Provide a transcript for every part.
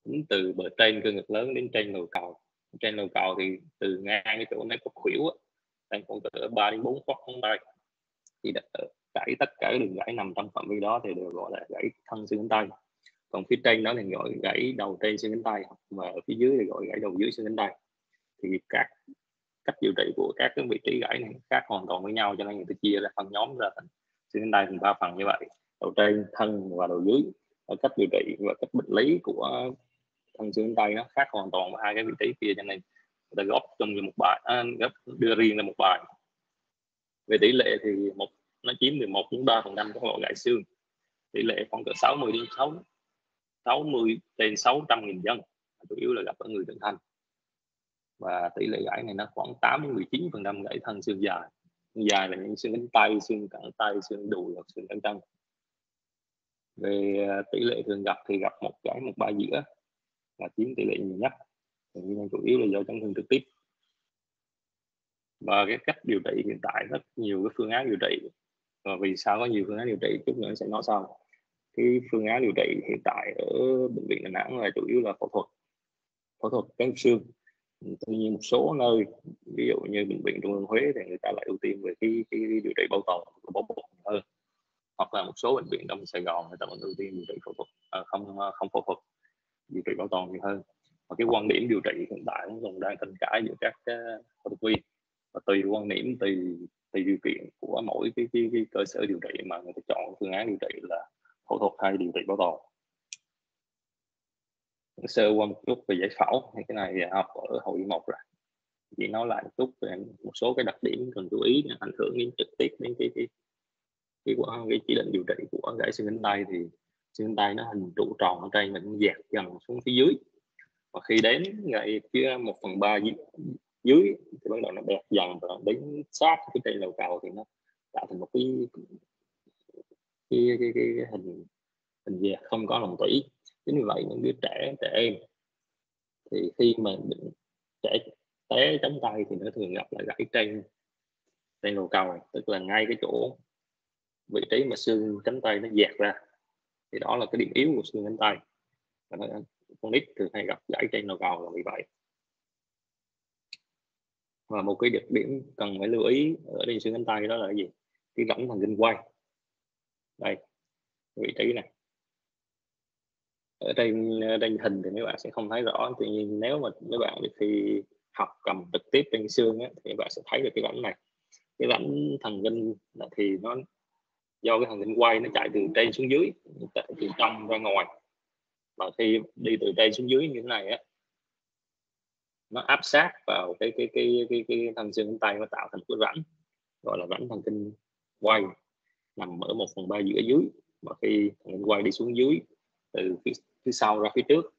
tính từ bờ trên cơ ngực lớn đến trên đầu cầu. Trên đầu cầu thì từ ngang cái chỗ này có khuỷu á, đang khoảng cỡ 3 đến 4 khớp ngón tay, thì gãy tất cả các đường gãy nằm trong phạm vi đó thì đều gọi là gãy thân xương cánh tay. Còn phía trên đó thì gọi gãy đầu trên xương cánh tay, và ở phía dưới thì gọi gãy đầu dưới xương cánh tay. Thì các cách điều trị của các cái vị trí gãy này khác hoàn toàn với nhau, cho nên người ta chia ra phân nhóm ra thành xương cánh tay thành 3 phần như vậy: đầu trên, thân và đầu dưới. Và cách điều trị và cách bệnh lý của thân xương cánh tay nó khác hoàn toàn với hai cái vị trí kia, cho nên người ta góp chung như một bài, đưa riêng ra một bài. Về tỷ lệ thì nó chiếm từ 1 đến 3% các loại gãy xương, tỷ lệ khoảng cỡ 60 đến 60 trên 600.000 dân, chủ yếu là gặp ở người trưởng thành. Và tỷ lệ gãy này nó khoảng 8 đến 19% gãy thân xương dài. Dài là những xương cánh tay, xương cẳng tay, xương đùi hoặc xương cẳng chân. Về tỷ lệ thường gặp thì gặp một gãy một ba giữa là chiếm tỷ lệ nhiều nhất, nguyên nhân chủ yếu là do chấn thương trực tiếp. Và cái cách điều trị hiện tại rất nhiều cái phương án điều trị, và vì sao có nhiều phương án điều trị chút nữa sẽ nói sau. Cái phương án điều trị hiện tại ở bệnh viện Đà Nẵng là chủ yếu là phẫu thuật cắt xương. Tuy nhiên một số nơi, ví dụ như bệnh viện Trung ương Huế thì người ta lại ưu tiên về cái điều trị bảo tồn của bó bột hơn, hoặc là một số bệnh viện trong Sài Gòn người ta vẫn ưu tiên điều trị phẫu thuật, không phẫu thuật, điều trị bảo tồn nhiều hơn. Và cái quan điểm điều trị hiện tại cũng còn đang tranh cãi giữa các phẫu thuật viên, và tùy quan điểm, tùy điều kiện của mỗi cái cơ sở điều trị mà người ta chọn phương án điều trị là phẫu thuật hay điều trị bảo tồn. Sơ qua một chút về giải phẫu, thì cái này học ở hồi 1 rồi, chỉ nói lại một chút về một số cái đặc điểm cần chú ý ảnh hưởng đến trực tiếp đến cái chỉ định điều trị của gãy xương cánh tay. Thì xương cánh tay nó hình trụ tròn ở trên, mình dạt dần xuống phía dưới, và khi đến gãy phía 1/3 dưới thì bắt đầu nó bẹt dần và đến sát cái trên đầu cầu, thì nó tạo thành một cái hình dẹt không có lòng tủy. Chính vì vậy những đứa trẻ em thì khi mà trẻ té chống tay thì nó thường gặp là gãy trên đầu cầu, tức là ngay cái chỗ vị trí mà xương cánh tay nó dẹt ra, thì đó là cái điểm yếu của xương cánh tay, và con nít thường hay gặp gãy trên đầu cầu là vì vậy. Và một cái đặc điểm cần phải lưu ý ở trên xương cánh tay đó là cái gì? Cái võng thần kinh quay. Đây, vị trí này. Ở trên hình thì mấy bạn sẽ không thấy rõ, tuy nhiên nếu mà mấy bạn khi học cầm trực tiếp trên xương á, thì bạn sẽ thấy được cái võng này. Cái võng thần kinh thì nó do cái thần kinh quay nó chạy từ trên xuống dưới, từ trong ra ngoài, và khi đi từ trên xuống dưới như thế này á, nó áp sát vào cái thân xương cánh tay, nó tạo thành cái rãnh gọi là rãnh thần kinh quay, nằm ở 1/3 giữa dưới. Và khi thần kinh quay đi xuống dưới từ phía sau ra phía trước,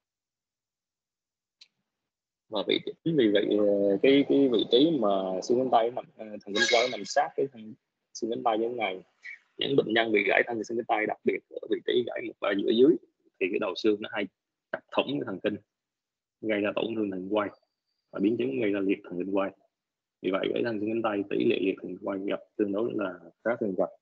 và vì vậy cái vị trí mà xương cánh tay thần kinh quay nằm sát cái xương cánh tay như thế này, những bệnh nhân bị gãy thân xương cánh tay, đặc biệt ở vị trí gãy 1/3 giữa dưới, thì cái đầu xương nó hay chặt thủng cái thần kinh, gây ra tổn thương thần kinh quay và biến chứng gây ra liệt thần kinh quay. Vì vậy gãy thân xương cánh tay, tỷ lệ liệt thần kinh quay gặp tương đối là khá thường gặp.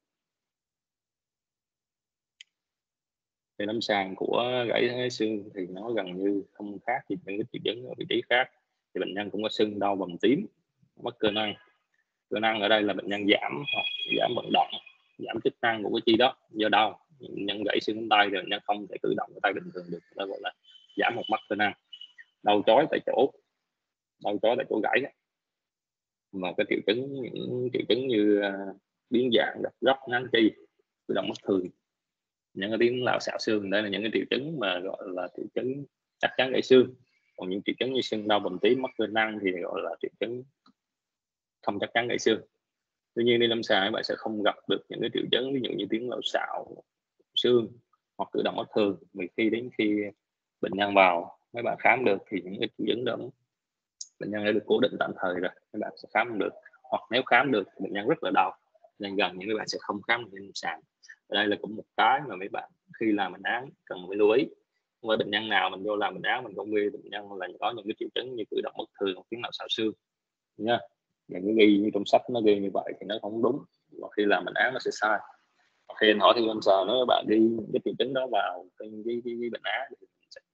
Về lâm sàng của gãy xương thì nó gần như không khác gì những cái triệu chứng ở vị trí khác. Thì bệnh nhân cũng có sưng, đau, bầm tím, mất cơ năng. Cơ năng ở đây là bệnh nhân giảm vận động, giảm chức năng của cái chi đó do đau. Bệnh nhân gãy xương cánh tay thì bệnh nhân không thể cử động cái tay bình thường được, đó gọi là giảm một mất cơ năng. Đau chói tại chỗ gãy. Mà cái những triệu chứng như biến dạng, gấp ngắn chi, cử động bất thường, những cái tiếng lạo xạo xương, đây là những cái triệu chứng mà gọi là triệu chứng chắc chắn gãy xương. Còn những triệu chứng như sưng, đau, bầm tím, mất cơ năng thì gọi là triệu chứng không chắc chắn gãy xương. Tuy nhiên đi lâm sàng bạn sẽ không gặp được những cái triệu chứng ví dụ như tiếng lạo xạo xương hoặc cử động bất thường, vì khi bệnh nhân vào mấy bạn khám được thì những cái triệu chứng đó bệnh nhân đã được cố định tạm thời rồi, các bạn sẽ khám được. Hoặc nếu khám được thì bệnh nhân rất là đau, nên gần như các bạn sẽ không khám được lâm sàng. Đây là cũng một cái mà mấy bạn khi làm bệnh án cần phải lưu ý. Với bệnh nhân nào mình vô làm bệnh án mình không ghi bệnh nhân là có những cái triệu chứng như cử động bất thường hoặc tiếng lạo xạo xương nha. Những cái ghi như trong sách nó ghi như vậy thì nó không đúng, và khi làm bệnh án nó sẽ sai. Khi anh hỏi thì lâm sàng nếu bạn ghi cái triệu chứng đó vào cái bệnh án thì mình sẽ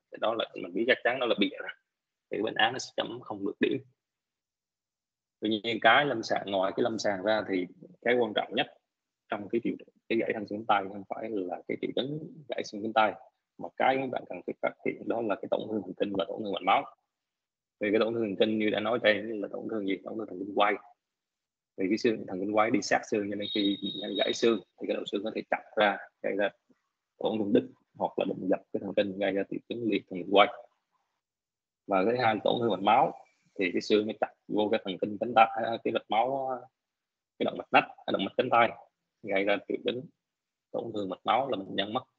thì đó là mình biết chắc chắn đó là bịa rồi, thì bệnh án nó sẽ chấm không được điểm. Tuy nhiên cái lâm sàng, ngoài cái lâm sàng ra thì cái quan trọng nhất trong cái gãy thân xương tay không phải là cái triệu chứng gãy xương cánh tay, mà cái các bạn cần phải phát hiện đó là cái tổn thương thần kinh và tổn thương mạch máu. Vì cái tổn thương thần kinh như đã nói đây là tổn thương gì? Tổn thương thần kinh quay. Vì cái xương thần kinh quay đi sát xương, cho nên khi gãy xương thì cái đầu xương có thể chặt ra, gây ra tổn thương đứt hoặc là đụng dập cái thần kinh, gây ra triệu chứng liệt thần kinh quay. Và cái hai tổn thương mạch máu thì cái xương nó chặt vô cái thần kinh cánh tay, cái mạch máu, cái động mạch nách, động mạch cánh tay, gây ra triệu chứng tổn thương mạch máu, là bệnh nhân mất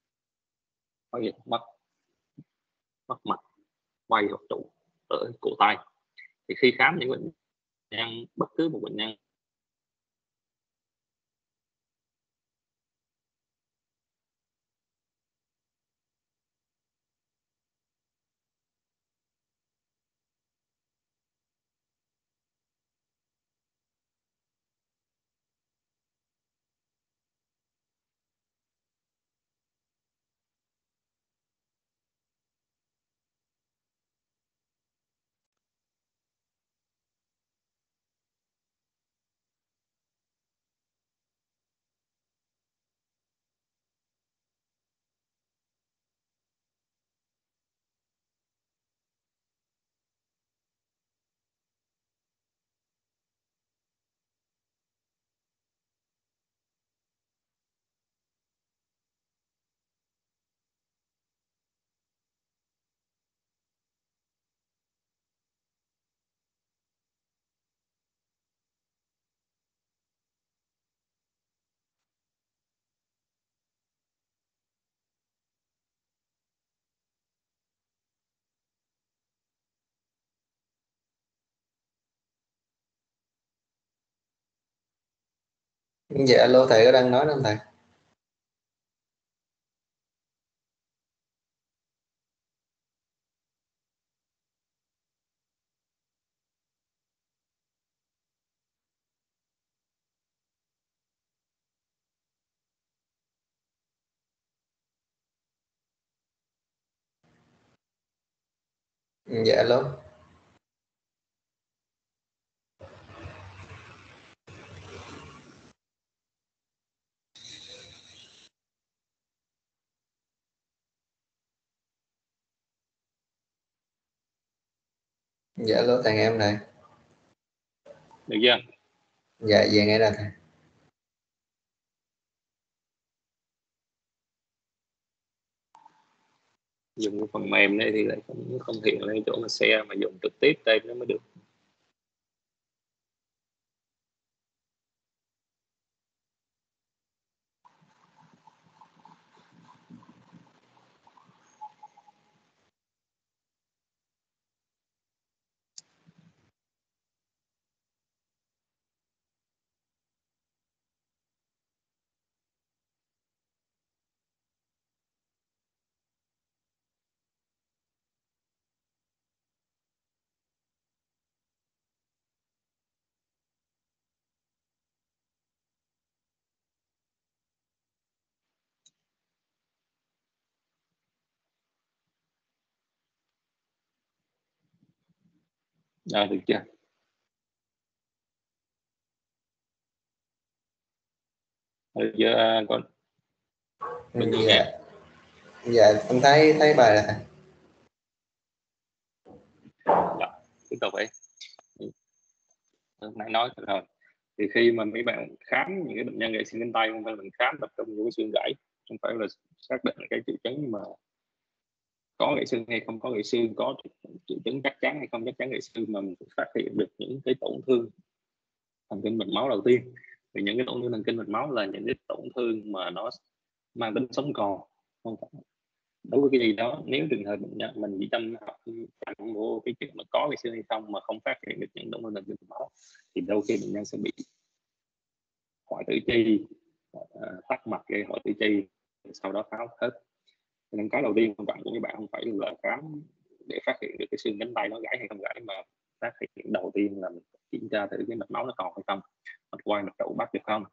mạch quay hoặc trụ ở cổ tay. Thì khi khám những bệnh nhân, bất cứ một bệnh nhân Dạ alo, thầy có đang nói không thầy? Dạ alo. Dạ alo, thầy nghe em này. được chưa? Dạ về nghe ra thầy. Dùng cái phần mềm này thì lại không hiện lên chỗ mà share, mà dùng trực tiếp đây nó mới được. Được chưa? Được chưa? Con được chưa Dạ. nghe? Dạ em thấy bài rồi thầy. Rồi, tiếp tục đi. Nãy nói rồi, thì khi mà mấy bạn khám những cái bệnh nhân gãy xương cánh tay, không phải là mình khám tập trung vào cái xương gãy, không phải là xác định cái triệu chứng mà có gãy xương hay không có gãy xương, có triệu chứng chắc chắn hay không chắc chắn gãy xương, mà mình phát hiện được những cái tổn thương thần kinh mạch máu đầu tiên. Thì những cái tổn thương thần kinh mạch máu là những cái tổn thương mà nó mang tính sống còn, không phải đối với cái gì đó. Nếu trường hợp mình chỉ chăm vô cái chuyện mà có gãy xương hay không mà không phát hiện được những tổn thương thần kinh mạch máu, thì đôi khi bệnh nhân sẽ bị hoại tử chi, tắc mạch gây hoại tử chi, sau đó tháo hết. Nên cái đầu tiên quan trọng của các bạn không phải là khám để phát hiện được cái xương cánh tay nó gãy hay không gãy, mà phát hiện đầu tiên là mình kiểm tra thử cái mạch máu nó còn hay không, mạch quay mạch trụ bắt được không,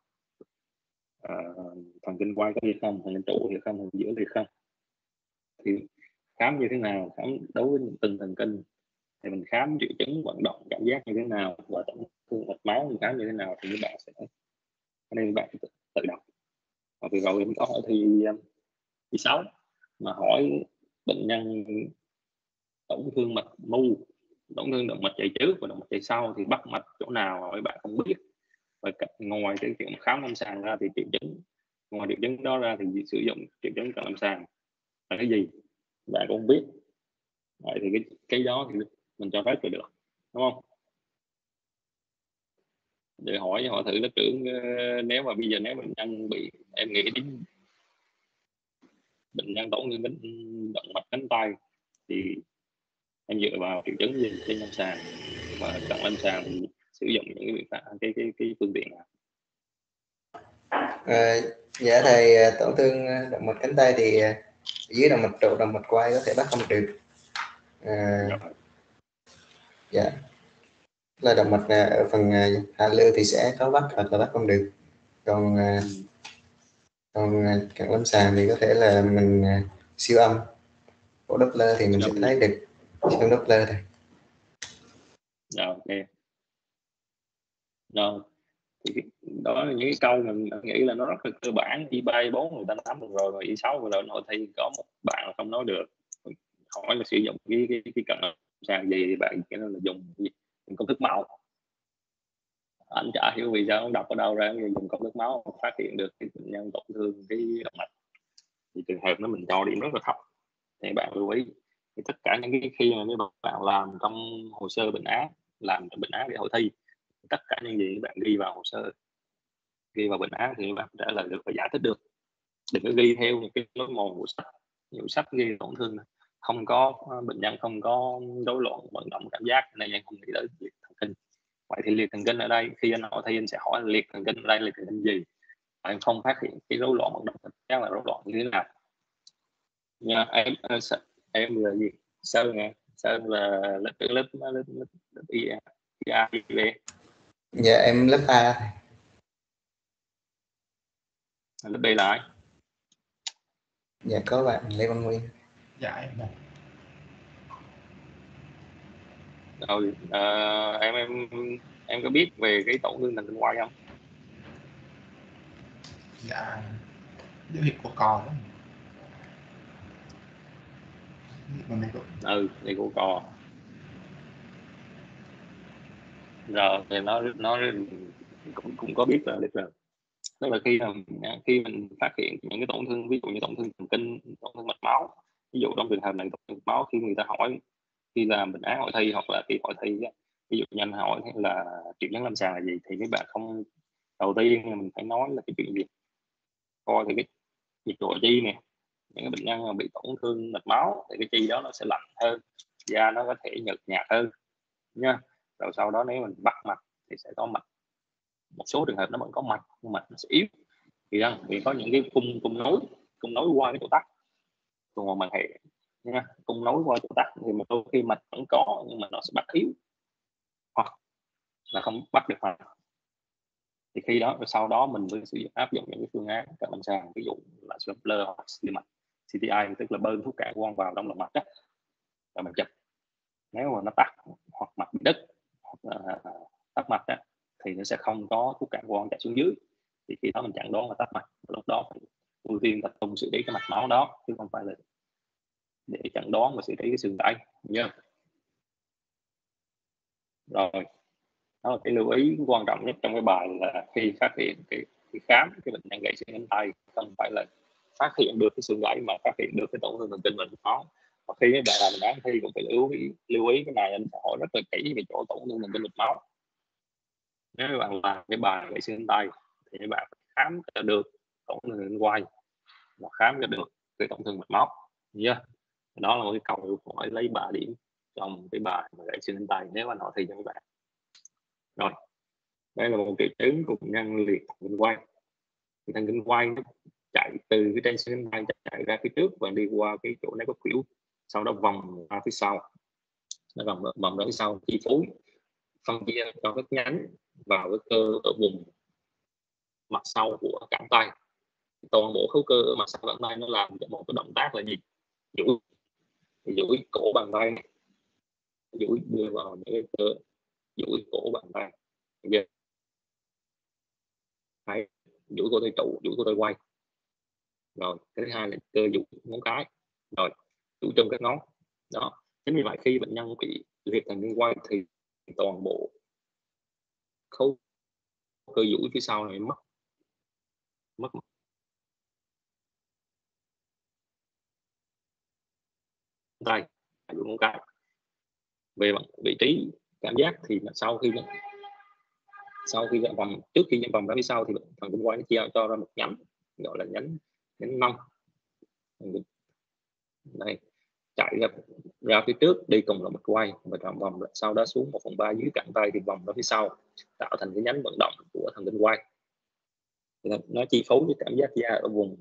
thần kinh quay có gì không, thần kinh trụ thì không, thần giữa thì không. Thì khám như thế nào, khám đối với từng thần kinh thì mình khám triệu chứng vận động cảm giác như thế nào và tổn thương mạch máu mình khám như thế nào thì các bạn sẽ nên bạn tự đọc. Và vừa rồi mình có hỏi thì 6 mà hỏi bệnh nhân tổn thương mạch mu, tổn thương động mạch chạy trước và động mạch chạy sau thì bắt mạch chỗ nào hỏi bạn không biết. Và ngoài cái chuyện khám lâm sàng ra thì triệu chứng, ngoài triệu chứng đó ra thì sử dụng triệu chứng cận lâm sàng là cái gì bạn cũng không biết. Vậy thì cái đó thì mình cho phép được, đúng không? Để hỏi thử lớp trưởng, nếu mà bây giờ nếu bệnh nhân bị, em nghĩ đến bệnh nhân tổn thương động mạch cánh tay thì em dựa vào triệu chứng gì trên lâm sàng và cận lâm sàng thì sử dụng những cái biện pháp cái phương tiện nào? Dạ thầy, tổn thương động mạch cánh tay thì dưới động mạch trụ, động mạch quay có thể bắt không được. Dạ, là động mạch ở phần hạ lưu thì sẽ có bắt hoặc là bắt không được. Còn cận lâm sàng thì có thể là mình siêu âm của Doppler thì mình sẽ thấy được siêu Doppler này. Rồi, ok. Rồi thì đó là những cái câu mình nghĩ là nó rất là cơ bản. Y3 Y4 người ta nắm được rồi, và Y6 vừa rồi hội thi có một bạn không nói được, hỏi là sử dụng cái cận lâm sàng gì thì bạn cái là dùng công thức máu. Anh chả hiểu vì sao ông đọc ở đâu ra dùng công thức máu phát hiện được cái bệnh nhân tổn thương cái động mạch, thì trường hợp nó mình cho điểm rất là thấp. Thì bạn lưu ý thì tất cả những cái khi mà mấy bạn làm trong hồ sơ bệnh án, làm bệnh án để hội thi, tất cả những gì bạn ghi vào hồ sơ, ghi vào bệnh án thì bạn trả lời được và giải thích được. Đừng có ghi theo những cái lối mòn của sách. Nhiều sách ghi tổn thương không có bệnh nhân không có rối loạn vận động cảm giác nên em không nghĩ tới liệt thần kinh. Vậy thì liệt thần kinh ở đây khi anh hỏi thi anh sẽ hỏi liệt thần kinh ở đây liệt thần kinh gì, em không phát hiện cái rối loạn vận động cảm giác là rối loạn như thế nào nha. Em là gì? Sơn nè, Sơn là lớp IA. Dạ em lớp A. Lớp B là ai? Dạ có bạn Lê Văn Nguyên. Dạ em này. Rồi em có biết về cái tổn thương thần kinh quay không? Dạ biểu hiện của cò đó. Này của cò. Rồi thì nó cũng có biết là tức là khi mình phát hiện những cái tổn thương, ví dụ như tổn thương thần kinh, tổn thương mạch máu, ví dụ trong trường hợp này tổn thương mạch máu, khi người ta hỏi khi làm bệnh án hội thi hoặc là khi hội thi á, ví dụ nhanh hỏi là triệu chứng lâm sàng là gì thì các bạn không, đầu tiên mình phải nói là cái chuyện gì, coi thì cái nhiệt độ chi nè, những cái bệnh nhân mà bị tổn thương mạch máu thì cái chi đó nó sẽ lạnh hơn, da nó có thể nhợt nhạt hơn nha. Rồi sau đó nếu mình bắt mạch thì sẽ có mạch, một số trường hợp nó vẫn có mạch nhưng mạch nó sẽ yếu vì có những cái cung nối qua cái chỗ tắc còn mà hệ nha, cung nối qua chỗ tắc thì một đôi khi mạch vẫn có nhưng mà nó sẽ bắt yếu hoặc là không bắt được mạch. Thì khi đó sau đó mình mới sử dụng áp dụng những cái phương án cận lâm sàng, ví dụ là Doppler hoặc mạch CTI, tức là bơm thuốc cản quang vào trong lòng mạch đó và mình chụp. Nếu mà nó tắc hoặc mạch bị đứt hoặc là tắc mạch đó, thì nó sẽ không có thuốc cản quang chạy xuống dưới, thì khi đó mình chẩn đoán là tắc mạch. Lúc đó phải ưu tiên tập trung xử lý cái mạch máu đó chứ không phải là để chẩn đoán và xử lý cái xương tay nhá. Rồi đó là cái lưu ý quan trọng nhất trong cái bài là khi phát hiện cái khám cái bệnh nhân gãy xương cánh tay, không phải là phát hiện được cái xương gãy mà phát hiện được cái tổn thương thần kinh mạch máu. Và khi các bạn làm bệnh án thi cũng phải lưu ý cái này, anh sẽ hỏi rất là kỹ về chỗ tổn thương thần kinh mạch máu. Nếu các bạn làm cái bài gãy xương cánh tay thì các bạn khám cho được tổn thương thần kinh quay và khám cho được cái tổn thương mạch máu nhá. Đó là một cái câu hỏi lấy 3 điểm trong cái bài mà gãy xương cánh tay nếu anh hỏi thi cho các bạn. Rồi đây là một triệu chứng của bệnh nhân liệt thần kinh quay. Thần kinh quay nó chạy từ cái trên xương cánh tay chạy ra phía trước và đi qua cái chỗ này có khuỷu, sau đó vòng ra phía sau, nó vòng ra phía sau chi phối phân chia cho các nhánh vào cái cơ ở vùng mặt sau của cẳng tay. Toàn bộ khối cơ ở mặt sau cẳng tay nó làm một cái động tác là gì? duỗi cổ bàn tay, duỗi đưa vào những cái cơ duỗi cổ bàn tay, okay. Đấy, duỗi cổ tay trụ, duỗi cổ tay quay. Rồi cái thứ hai là cơ duỗi ngón cái, rồi duỗi trong các ngón. Đó, chính vì vậy khi bệnh nhân bị liệt thần kinh quay thì toàn bộ khối cơ duỗi phía sau này mất tay, duỗi ngón cái. Về vị trí cảm giác thì sau khi nhận vòng, trước khi nhận vòng ra phía sau thì thần kinh quay nó chia cho ra một nhánh gọi là nhánh 5. Đây, chạy ra phía trước đi cùng là một quay và tròn vòng, sau đó xuống 1/3 dưới cẳng tay thì vòng ra phía sau tạo thành cái nhánh vận động của thần kinh quay. Nó chi phối cái cảm giác da ở vùng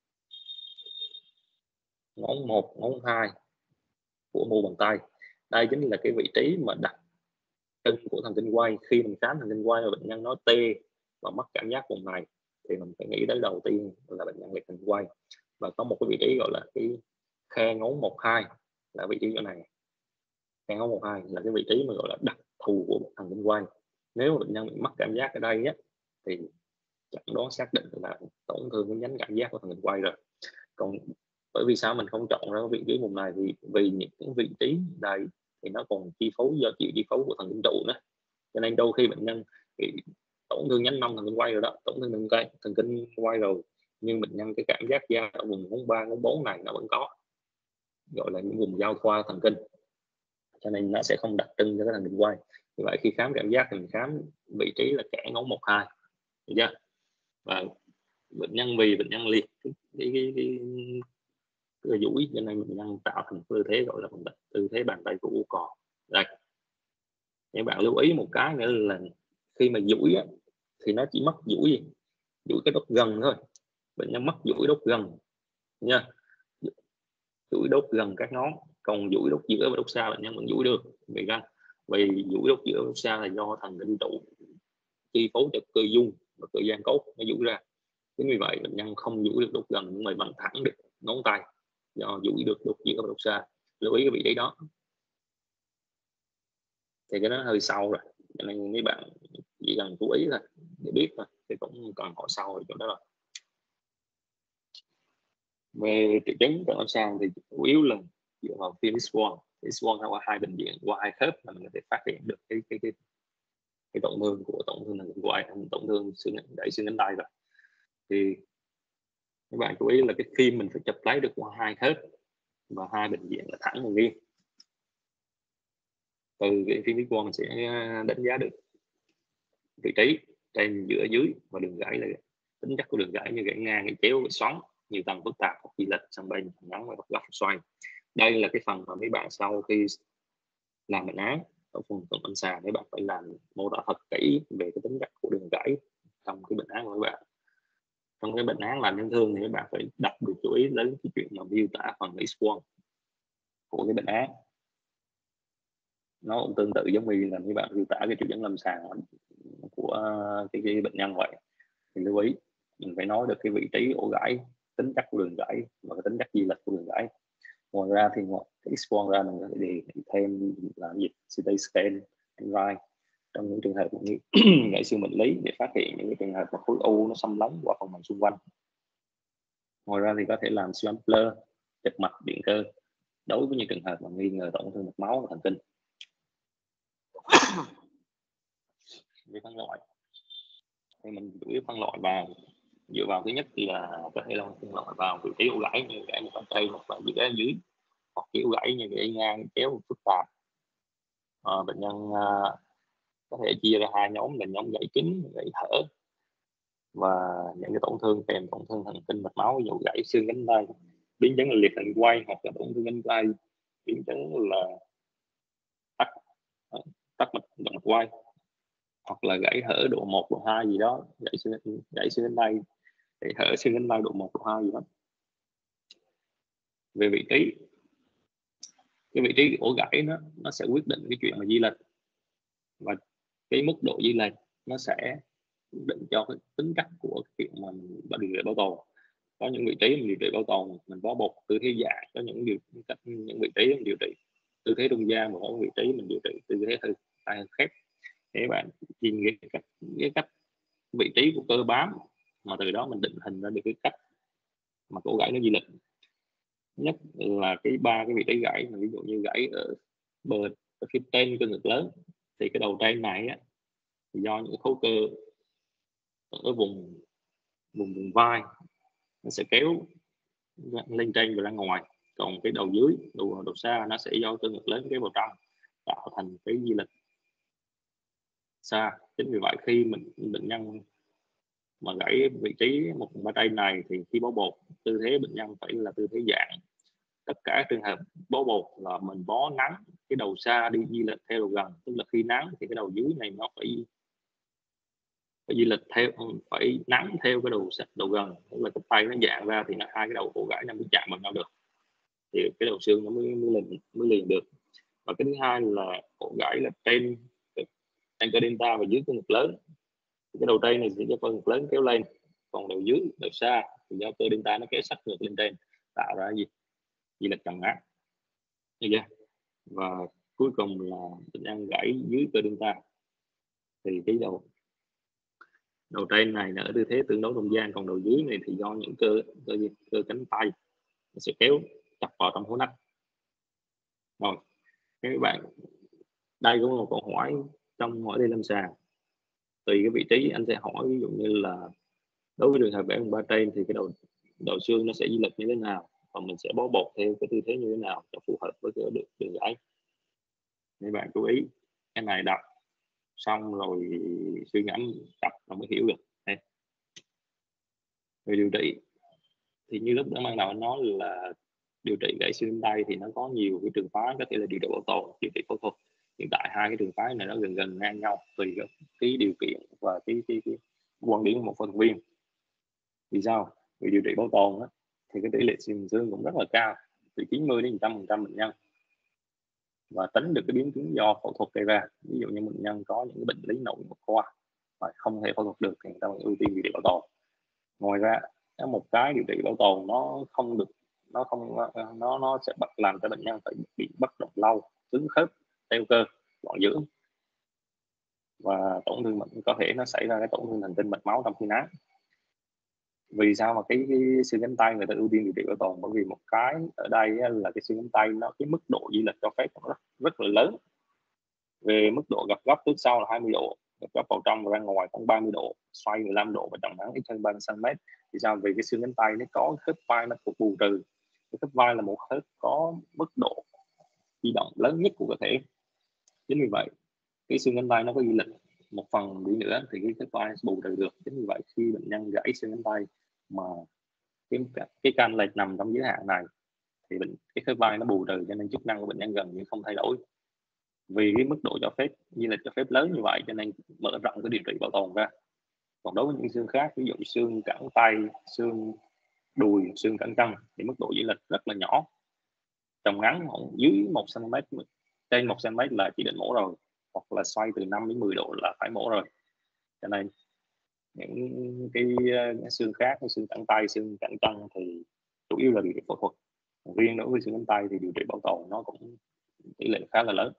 ngón 1, ngón 2 của mu bàn tay. Đây chính là cái vị trí mà đặt chân của thần kinh quay. Khi mình khám thần kinh quay và bệnh nhân nói tê và mất cảm giác vùng này thì mình phải nghĩ đến đầu tiên là bệnh nhân liệt thần kinh quay. Và có một cái vị trí gọi là cái khe ngón 1-2 là vị trí chỗ này. Khe ngón 1-2 là cái vị trí mà gọi là đặc thù của thần kinh quay. Nếu mà bệnh nhân bị mất cảm giác ở đây thì chẩn đoán xác định là tổn thương cái nhánh cảm giác của thần kinh quay rồi. Còn bởi vì sao mình không chọn ra vị trí vùng này, vì những cái vị trí đây thì nó còn chi phối do chịu chi phối của thần kinh trụ nữa, cho nên đôi khi bệnh nhân bị tổn thương nhánh 5 thần kinh quay rồi đó, tổn thương thần kinh quay rồi, nhưng bệnh nhân cái cảm giác da ở vùng ngón 3, ngón 4 này nó vẫn có, gọi là những vùng giao thoa thần kinh, cho nên nó sẽ không đặc trưng cho cái thần kinh quay. Vì vậy khi khám cảm giác thì mình khám vị trí là kẽ ngón 1-2, được chưa? Và bệnh nhân vì bệnh nhân liệt cái duỗi cho nên bệnh nhân tạo thành tư thế gọi là tư thế bàn tay của u cò. Đây, các bạn lưu ý một cái nữa là khi mà duỗi thì nó chỉ mất duỗi cái đốt gần thôi, bệnh nhân mất duỗi đốt gần nha, duỗi đốt gần các ngón, còn duỗi đốt giữa và đốt xa bệnh nhân vẫn duỗi được. Vì duỗi đốt giữa đốt xa là do thần kinh trụ chi phối cho cơ dung và cơ gian cốt nó duỗi ra. Chính vì vậy bệnh nhân không duỗi được đốt gần nhưng mà bằng thẳng được ngón tay do duỗi được đốt giữa và đốt xa. Lưu ý cái vị trí đó thì cái đó hơi sâu rồi, cho nên mấy bạn chỉ cần chú ý thôi để biết thôi, thì cũng còn hỏi sau rồi chỗ đó rồi. Về triệu chứng cận lâm sàng thì chủ yếu là dựa vào phim X-quang qua hai bệnh viện, qua hai khớp là mình có thể phát hiện được cái tổn thương của tổn thương thần kinh quay, tổn thương gãy xương cánh tay rồi. Thì các bạn chú ý là cái phim mình phải chụp lấy được qua hai khớp và hai bệnh viện là thẳng một nghiêng. Từ cái phim X-quang mình sẽ đánh giá được vị trí trên, giữa, dưới và đường gãy, là tính chất của đường gãy như gãy ngang, gãy chéo, gãy xoắn, nhiều tầng phức tạp hoặc di lệch sang bên, ngắn và góc xoay. Đây là cái phần mà mấy bạn sau khi làm bệnh án ở phần cận lâm sàng mấy bạn phải làm mô tả thật kỹ về cái tính chất của đường gãy trong cái bệnh án của các bạn. Trong cái bệnh án làm chấn thương thì các bạn phải đặc biệt chú ý đến cái chuyện mà miêu tả phần X-quang của cái bệnh án. Nó cũng tương tự giống như là mấy bạn miêu tả cái triệu chứng lâm sàng của cái bệnh nhân vậy. Thì lưu ý mình phải nói được cái vị trí ổ gãy, tính chất của đường gãy và cái tính chất di lệch của đường gãy. Ngoài ra thì cái X-quang ra mình có thể đề thêm là gì CT scan, MRI trong những trường hợp như gãy xương bệnh lý để phát hiện những cái trường hợp mà khối u nó xâm lấn qua phần mềm xung quanh. Ngoài ra thì có thể làm siêu âm Doppler, chụp mạch điện cơ đối với những trường hợp mà nghi ngờ tổn thương mạch máu và thần kinh. Về phân loại thì mình chủ yếu phân loại vào dựa vào thứ nhất là có thể là phân loại vào vị trí ổ gãy như gãy một bàn tay hoặc là giữa dưới, hoặc kiểu gãy như gãy ngang, chéo phức tạp. Bệnh nhân có thể chia ra hai nhóm là nhóm gãy kín, gãy hở và những cái tổn thương kèm tổn thương thần kinh mạch máu, ví dụ gãy xương cánh tay, biến chứng là liệt thần quay hoặc là tổn thương cánh tay, biến chứng là tắc mạch động mạch quay hoặc là gãy hở độ 1, độ 2 gì đó, gãy xương cánh tay, gãy hở xương cánh tay độ 1, độ 2 gì đó. Về vị trí, cái vị trí ổ gãy nó sẽ quyết định cái chuyện mà di lệch, và cái mức độ di lệch nó sẽ quyết định cho cái tính chất của cái chuyện mà mình bị gãy bảo tồn. Có những vị trí mình điều trị bảo tồn mình bó bột tư thế dạng, có những vị trí mình điều trị tư thế trung gian, một số vị trí mình điều trị tư thế tay khép. Thế bạn nhìn cái cách vị trí của cơ bám, mà từ đó mình định hình ra được cái cách mà cổ gãy nó di lệch. Nhất là ba cái vị trí gãy, ví dụ như gãy ở phía trên cơ ngực lớn, thì cái đầu trên này á, thì do những khối cơ ở vùng vai nó sẽ kéo lên trên và ra ngoài, còn cái đầu dưới đầu xa nó sẽ do cơ ngực lớn kéo vào trong, tạo thành cái di lệch xa. Chính vì vậy khi bệnh nhân mà gãy vị trí một phần ba tay này thì khi bó bột, tư thế bệnh nhân phải là tư thế dạng. Tất cả trường hợp bó bột là mình bó nắng cái đầu xa đi di lệch theo đầu gần, tức là khi nắng thì cái đầu dưới này nó phải di lệch theo, phải nắng theo cái đầu gần, tức là cái tay nó dạng ra thì hai cái đầu cổ gãy nó mới chạm vào nhau được, thì cái đầu xương nó mới liền được. Và cái thứ hai là cổ gãy là trên cơ delta và dưới cơ ngực lớn. Cái đầu trên này sẽ do cơ ngực lớn kéo lên, còn đầu dưới đầu xa thì do cơ delta nó kéo sát ngược lên trên, tạo ra gì di lệch tròn ngắn. Được chưa? Và cuối cùng là bệnh nhân gãy dưới cơ delta, thì cái đầu trên này là ở tư thế tương đối trung gian, còn đầu dưới này thì do những cơ cánh tay nó sẽ kéo chặt vào trong hố nách. Rồi các bạn, đây cũng là một câu hỏi trong hỏi thi lâm sàng. Tùy cái vị trí anh sẽ hỏi, ví dụ như là đối với trường hợp gãy vùng ba trên thì cái đầu xương nó sẽ di lệch như thế nào, và mình sẽ bó bột theo cái tư thế như thế nào cho phù hợp với cái đường gãy. Các bạn chú ý cái này đọc xong rồi suy ngẫm đọc nó mới hiểu được. Đây. Về điều trị thì như lúc đã ban đầu nói là điều trị gãy xương tay thì nó có nhiều cái trường phái, có thể là điều trị bảo tồn, điều trị phẫu thuật. Hiện tại hai cái trường phái này nó gần ngang nhau tùy cái điều kiện và cái quan điểm của một phẫu thuật viên. Vì sao? Vì điều trị bảo tồn á, thì cái tỷ lệ xương cũng rất là cao, từ 90 đến 100% bệnh nhân, và tính được cái biến chứng do phẫu thuật gây ra. Ví dụ như bệnh nhân có những cái bệnh lý nội khoa và không thể phẫu thuật được thì người ta ưu tiên điều trị bảo tồn. Ngoài ra một cái điều trị bảo tồn nó sẽ làm cho bệnh nhân phải bị bất động lâu, cứng khớp, teo cơ, loạn dưỡng, và tổn thương bệnh có thể nó xảy ra cái tổn thương thần kinh mạch máu trong khi nắng. Vì sao mà cái xương cánh tay người ta ưu tiên điều trị bảo tồn? Bởi vì một cái ở đây là cái xương cánh tay nó cái mức độ di lệch cho phép nó rất là lớn. Về mức độ gập góc trước sau là 20 độ, gập góc vào trong và ra ngoài khoảng 30 độ, xoay 15 độ và tròng ngắn ít hơn 30 cm. Thì sao? Vì cái xương cánh tay nó có khớp vai nó thuộc bù trừ. Cái khớp vai là một khớp có mức độ di động lớn nhất của cơ thể. Chính vì vậy cái xương cánh tay nó có di lệch một phần đi nữa thì cái khớp vai bù trừ được. Chính vì vậy khi bệnh nhân gãy xương cánh tay mà cái can lệch nằm trong giới hạn này thì cái khớp vai nó bù trừ, cho nên chức năng của bệnh nhân gần như không thay đổi. Vì cái mức độ cho phép di lệch cho phép lớn như vậy cho nên mở rộng cái điều trị bảo tồn ra. Còn đối với những xương khác, ví dụ xương cẳng tay, xương đùi, xương cẳng chân thì mức độ di lệch rất là nhỏ, tròng ngắn dưới 1 cm, trên 1 cm là chỉ định mổ rồi, hoặc là xoay từ 5 đến 10 độ là phải mổ rồi. Cho nên những cái xương khác, cái xương cẳng tay, xương cẳng chân thì chủ yếu là điều trị phẫu thuật. Riêng đối với xương cánh tay thì điều trị bảo tồn nó cũng tỷ lệ khá là lớn.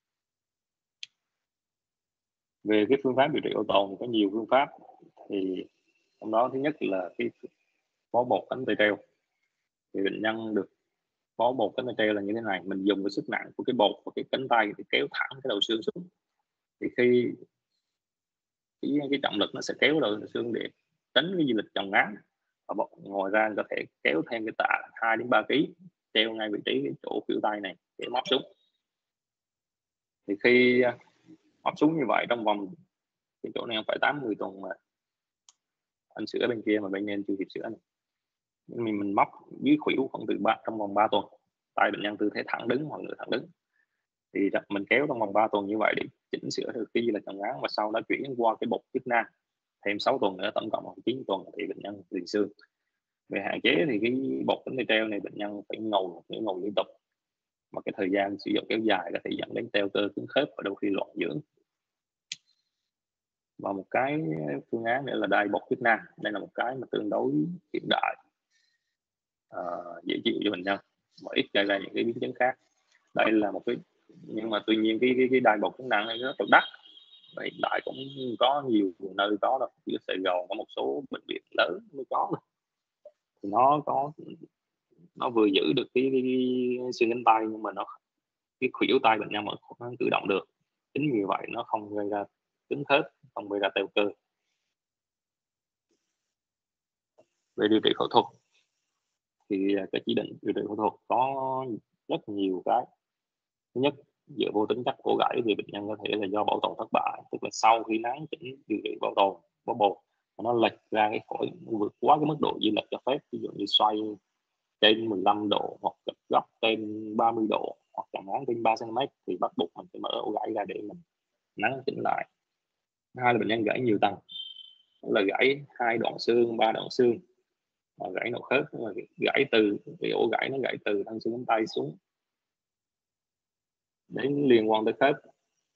Về cái phương pháp điều trị bảo tồn có nhiều phương pháp, thì trong đó thứ nhất là cái bó bột cánh tay treo. Thì bệnh nhân được bó bột cánh tay treo là như thế này: mình dùng cái sức nặng của cái bột và cái cánh tay thì kéo thẳng cái đầu xương xuống, thì khi cái trọng lực nó sẽ kéo đầu xương để tránh cái di lệch tròng ngắn. Và ngoài ra có thể kéo thêm cái tạ 2 đến 3 kg treo ngay vị trí cái chỗ khuỷu tay này để móc xuống. Thì khi móc xuống như vậy trong vòng cái chỗ này phải 80 tuần mà anh sửa bên kia mà bên em chưa kịp sửa này. Mình móc dưới khuỷu khoảng trong vòng 3 tuần, tay bệnh nhân tư thế thẳng đứng hoặc nửa thẳng đứng, thì mình kéo trong vòng 3 tuần như vậy để chỉnh sửa được cái là tròng ngắn, và sau đó chuyển qua cái bột chức năng thêm 6 tuần nữa, tổng cộng 9 tuần thì bệnh nhân liền xương. Về hạn chế thì cái bột cánh tay treo này bệnh nhân phải ngồi liên tục, mà cái thời gian sử dụng kéo dài có thể dẫn đến teo cơ, cứng khớp và đôi khi loạn dưỡng. Và một cái phương án nữa là đai bột chức năng. Đây là một cái mà tương đối hiện đại dễ chịu cho bệnh nhân và ít gây ra những cái biến chứng khác. Đây là một cái, nhưng mà tuy nhiên cái đai bột chức năng này rất là đắt và hiện tại cũng có nhiều nơi có đâu, chỉ ở Sài Gòn có một số bệnh viện lớn mới có thôi. Thì nó vừa giữ được cái xương cánh tay nhưng mà cái khuỷu tay bệnh nhân mà nó cử động được, chính vì vậy nó không gây ra cứng khớp, không gây ra teo cơ. Về điều trị phẫu thuật thì cái chỉ định điều trị phẫu thuật có rất nhiều cái. Thứ nhất, dựa vô tính chất của gãy thì bệnh nhân có thể là do bảo tồn thất bại, tức là sau khi nắn chỉnh điều trị bảo tồn bó bột nó lệch ra cái phổi, vượt quá cái mức độ di lệch cho phép, ví dụ như xoay trên 15 độ hoặc góc trên 30 độ hoặc chẳng hạn trên 3 cm thì bắt buộc mình phải mở ổ gãy ra để mình nắn chỉnh lại. Hai là bệnh nhân gãy nhiều tầng, là gãy 2 đoạn xương, 3 đoạn xương, và gãy nội khớp, là gãy từ cái ổ gãy nó gãy từ thân xương cánh tay xuống đến liên quan tới khớp.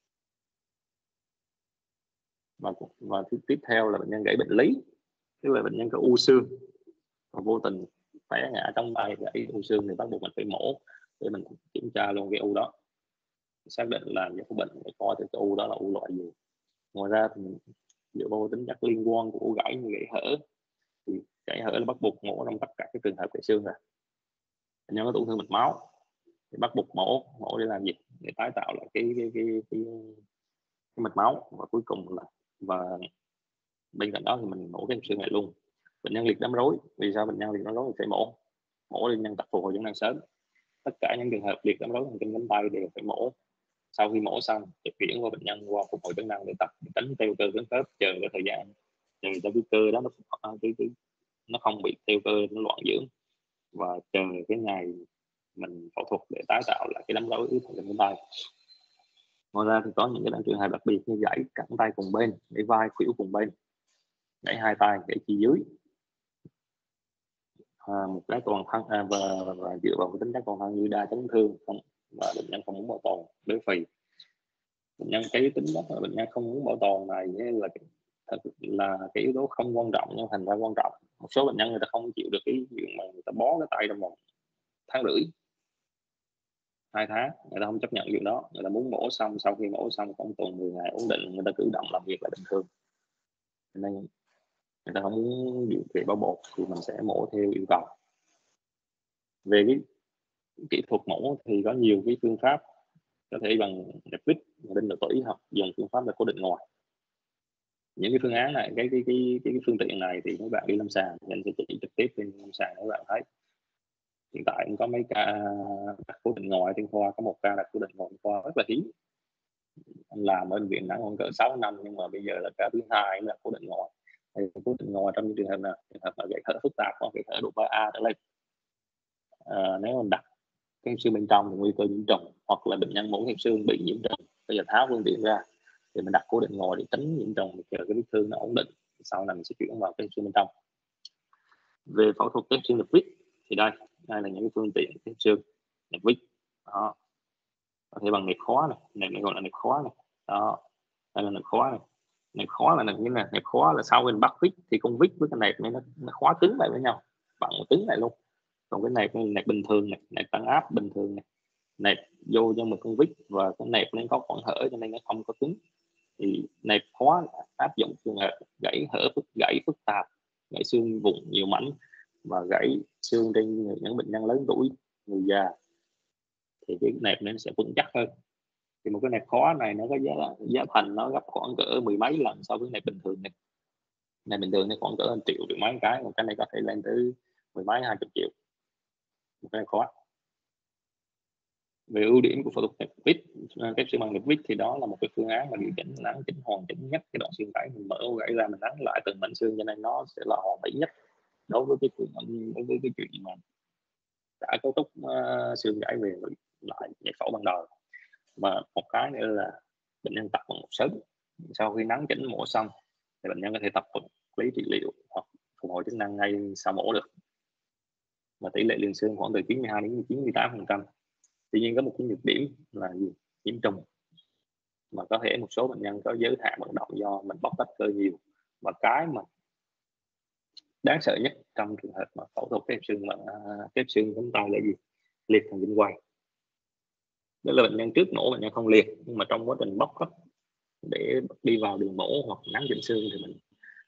Và tiếp theo là bệnh nhân gãy bệnh lý, tức là bệnh nhân có u xương và vô tình té ngã trong tay gãy u xương thì bắt buộc mình phải mổ để mình kiểm tra luôn cái u đó, xác định là do bệnh để coi thì cái u đó là u loại gì. Ngoài ra thì dựa vô tính chất liên quan của u gãy như gãy hở thì gãy hở là bắt buộc mổ trong tất cả các trường hợp gãy xương rồi. Bệnh nhân có tổn thương mạch máu thì bắt buộc mổ để làm gì? Để tái tạo lại cái mạch máu. Và cuối cùng là, và bên cạnh đó thì mình mổ cái xương này luôn. Bệnh nhân liệt đám rối, vì sao bệnh nhân liệt đám rối thì phải mổ để nhân tập phục hồi chức năng sớm. Tất cả những trường hợp liệt đám rối thần kinh cánh tay đều phải mổ. Sau khi mổ xong thì chuyển qua bệnh nhân qua phục hồi chức năng để tập tránh teo cơ cứng khớp, chờ cái thời gian chờ cho cái cơ đó nó không bị teo cơ, nó loạn dưỡng, và chờ cái ngày mình phẫu thuật để tái tạo lại cái đám rối thần kinh cánh tay. Ngoài ra thì có những cái trường hợp đặc biệt như gãy cẳng tay cùng bên, gãy vai khuỷu cùng bên, gãy hai tay, gãy chi dưới, một cái toàn thân và dựa vào cái tính chất toàn thân như đa chấn thương và bệnh nhân không muốn bảo tồn, béo phì. Bệnh nhân cái tính đó là bệnh nhân không muốn bảo tồn này là cái yếu tố không quan trọng nhưng thành ra quan trọng. Một số bệnh nhân người ta không chịu được cái chuyện mà người ta bó cái tay trong vòng 1,5 tháng, 2 tháng, người ta không chấp nhận chuyện đó. Người ta muốn mổ xong, sau khi mổ xong khoảng tuần 10 ngày ổn định, người ta cử động làm việc lại bình thường, nên người ta không muốn điều trị bảo bột thì mình sẽ mổ theo yêu cầu. Về cái kỹ thuật mổ thì có nhiều cái phương pháp, có thể bằng nẹp vít, đinh nội tủy, hoặc dùng phương pháp là cố định ngoài. Những cái phương án này, cái phương tiện này thì các bạn đi lâm sàng thì anh sẽ chỉ trực tiếp trên lâm sàng các bạn thấy. Hiện tại cũng có mấy ca đặt cố định ngoài trên khoa, có một ca đặt cố định ngoài trên khoa rất là hiếm. Anh làm ở bệnh viện đã khoảng cỡ 6 năm nhưng mà bây giờ là ca thứ hai là cố định ngoài. Thì cố định ngoài trong những trường hợp nào, trường hợp là gãy thở phức tạp hoặc gãy thở độ 3A trở lên, nếu mình đặt cái xương bên trong thì nguy cơ nhiễm trùng, hoặc là bệnh nhân mổ hẹp xương bị nhiễm trùng, bây giờ tháo phương tiện ra thì mình đặt cố định ngoài để tránh nhiễm trùng, chờ cái vết thương nó ổn định, sau này mình sẽ chuyển vào cái xương bên trong. Về phẫu thuật ghép xương nẹp vít thì đây là những cái phương tiện ghép xương nẹp vít đó, có thể bằng nẹp khóa này gọi là nẹp khóa này đó, đây là nẹp khóa này. Nẹp khóa là như này, nẹp khóa là sau mình bắt vít thì con vít với cái nẹp này nó khóa cứng lại với nhau, bằng một cứng lại luôn. Còn cái nẹp bình thường này, nẹp tăng áp bình thường này, nẹp vô cho một con vít và cái nẹp nó có khoảng hở cho nên nó không có cứng. Thì nẹp khóa áp dụng trường hợp gãy phức tạp, gãy xương vùng nhiều mảnh và gãy xương trên những bệnh nhân lớn tuổi, người già, thì cái nẹp nó sẽ vững chắc hơn. Thì một cái nẹp khóa này nó có giá thành nó gấp khoảng cỡ 10 mấy lần so với nẹp bình thường này. Nẹp bình thường nó khoảng cỡ 1 triệu mấy cái, một cái này có thể lên tới 10 mấy 20 triệu một cái nẹp khóa. Về ưu điểm của phẫu thuật nẹp vít, ghép xương bằng nẹp vít thì đó là một cái phương án mà điều chỉnh nắn chỉnh hoàn chỉnh nhất cái đoạn xương gãy, mình mở gãy ra mình nắn lại từng mảnh xương, cho nên nó sẽ là hoàn mỹ nhất đối với cái chuyện mà đã cấu trúc xương gãy về lại giải phẫu ban đầu. Và một cái nữa là bệnh nhân tập vận động sớm, sau khi nắn chỉnh mổ xong thì bệnh nhân có thể tập vật lý trị liệu hoặc phục hồi chức năng ngay sau mổ được, và tỷ lệ liền xương khoảng từ 92 đến 98%. Tuy nhiên có một cái nhược điểm là gì? Nhiễm trùng, mà có thể một số bệnh nhân có giới hạn vận động do mình bóc tách cơ nhiều, và cái mà đáng sợ nhất trong trường hợp mà phẫu thuật ghép xương cánh tay là gì? Liệt thần kinh quay. Đó là bệnh nhân trước mổ bệnh nhân không liệt, nhưng mà trong quá trình bóc cắt để đi vào đường mổ hoặc nắn chỉnh xương thì mình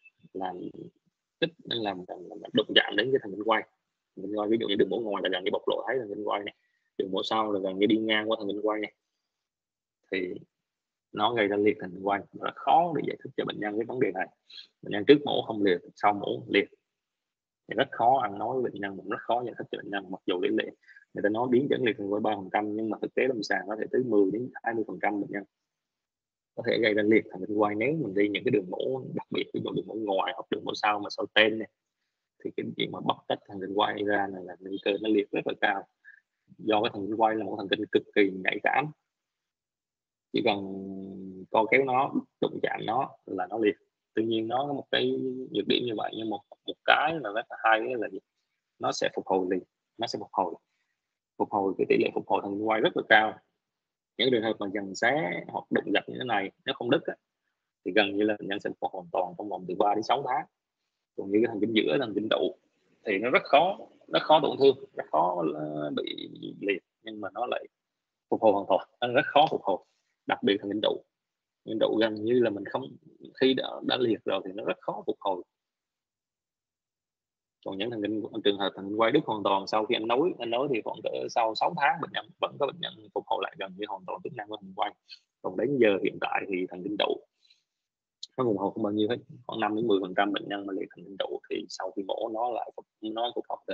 làm đụng chạm đến cái thần kinh quay. Thần kinh quay ví dụ như đường mổ ngoài là gần như bộc lộ thấy thần kinh quay này, đường mổ sau là gần như đi ngang qua thần kinh quay này, thì nó gây ra liệt thần kinh quay. Rất khó để giải thích cho bệnh nhân cái vấn đề này. Bệnh nhân trước mổ không liệt, sau mổ liệt thì rất khó ăn nói với bệnh nhân, cũng rất khó giải thích cho bệnh nhân. Mặc dù tỷ lệ người ta nói biến chứng liệt thần kinh quay 3%, nhưng mà thực tế lâm sàng có thể tới 10 đến 20% bệnh nhân có thể gây ra liệt thần kinh quay nếu mình đi những cái đường mổ đặc biệt, ví dụ đường mổ ngoài hoặc đường mổ sau mà sau tên này, thì cái chuyện mà bóc tách thần kinh quay ra này là nguy cơ nó liệt rất là cao. Do cái thần kinh quay là một thần kinh cực kỳ nhạy cảm, chỉ cần co kéo nó, đụng chạm nó là nó liệt. Tuy nhiên nó có một cái nhược điểm như vậy, nhưng một cái là rất là hay là gì? Nó sẽ phục hồi liền, nó sẽ phục hồi cái tỷ lệ phục hồi thần kinh quay rất là cao. Những trường hợp mà dần xé hoặc đụng dập như thế này nó không đứt thì gần như là bệnh nhân sẽ phục hồi hoàn toàn trong vòng từ 3 đến 6 tháng. Còn như cái thần kinh giữa, thần kinh trụ thì nó rất khó tổn thương, rất khó bị liệt, nhưng mà nó lại phục hồi hoàn toàn, nó rất khó phục hồi. Đặc biệt thần kinh trụ gần như là mình không, khi đã liệt rồi thì nó rất khó phục hồi. Còn những trường hợp thần kinh quay đứt hoàn toàn sau khi anh nối thì khoảng cỡ sau 6 tháng bệnh nhân vẫn có bệnh nhân phục hồi lại gần như hoàn toàn chức năng của thần kinh quay. Còn đến giờ hiện tại thì thần kinh trụ nó phục hồi không bao nhiêu hết, khoảng 5 đến 10% bệnh nhân mà liệt thần kinh trụ thì sau khi mổ nó phục hồi được.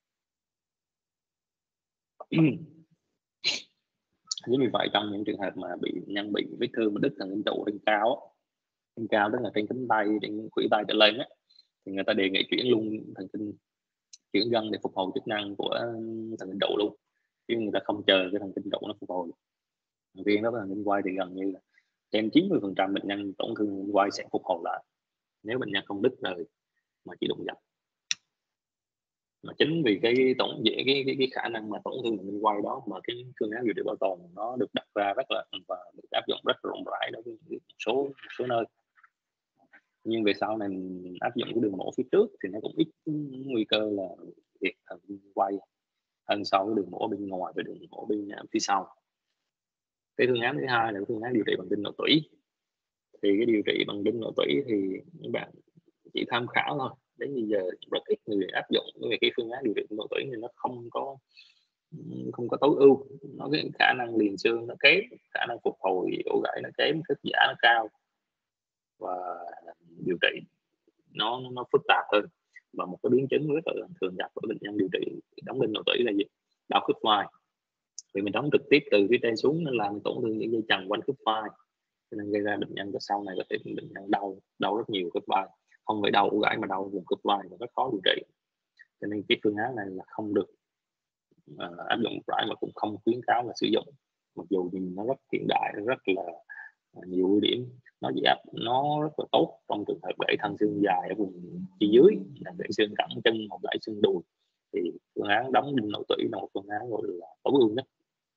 Chính vì vậy trong những trường hợp mà nhân bị vết thương mà đứt thần kinh trụ trên cao tức là trên cánh tay, trên khuỷu tay trở lên thì người ta đề nghị chuyển gân để phục hồi chức năng của thần kinh trụ luôn, chứ người ta không chờ cái thần kinh trụ nó phục hồi. Riêng đó là thần kinh quay thì gần như là trên 90% bệnh nhân tổn thương thần kinh quay sẽ phục hồi lại nếu bệnh nhân không đứt rồi mà chỉ đụng dập. Mà chính vì cái khả năng mà tổn thương thần kinh quay đó mà cái phương án điều trị bảo tồn nó được đặt ra rất là và được áp dụng rất rộng rãi đối với một số nơi. Nhưng về sau này mình áp dụng cái đường mổ phía trước thì nó cũng ít nguy cơ là liệt thần kinh quay hơn so với đường mổ bên ngoài và đường mổ bên phía sau. Cái phương án thứ hai là phương án điều trị bằng tinh nội tủy. Thì cái điều trị bằng tinh nội tủy thì các bạn chỉ tham khảo thôi, đến bây giờ rất ít người áp dụng, bởi vì cái phương án điều trị tinh nội tủy thì nó không có tối ưu, nó cái khả năng liền xương nó kém, khả năng phục hồi ổ gãy nó kém, thức giả nó cao và điều trị nó phức tạp hơn. Và một cái biến chứng rất là thường gặp ở bệnh nhân điều trị đóng đinh nội tủy là gì? Đau khớp vai. Vì mình đóng trực tiếp từ phía trên xuống nên làm tổn thương những dây chằng quanh khớp vai, cho nên gây ra bệnh nhân sau này có thể bệnh nhân đau rất nhiều khớp vai, không phải đau ổ gãy mà đau vùng khớp vai và rất khó điều trị. Cho nên cái phương án này là không được áp dụng rãi, mà cũng không khuyến cáo là sử dụng, mặc dù thì nó rất hiện đại, rất là nhiều ưu điểm. Nó rất là tốt trong trường hợp gãy thân xương dài ở vùng chi dưới, là gãy xương cẳng chân hoặc gãy xương đùi, thì phương án đóng đinh nội tủy là một phương án gọi là tối ưu nhất.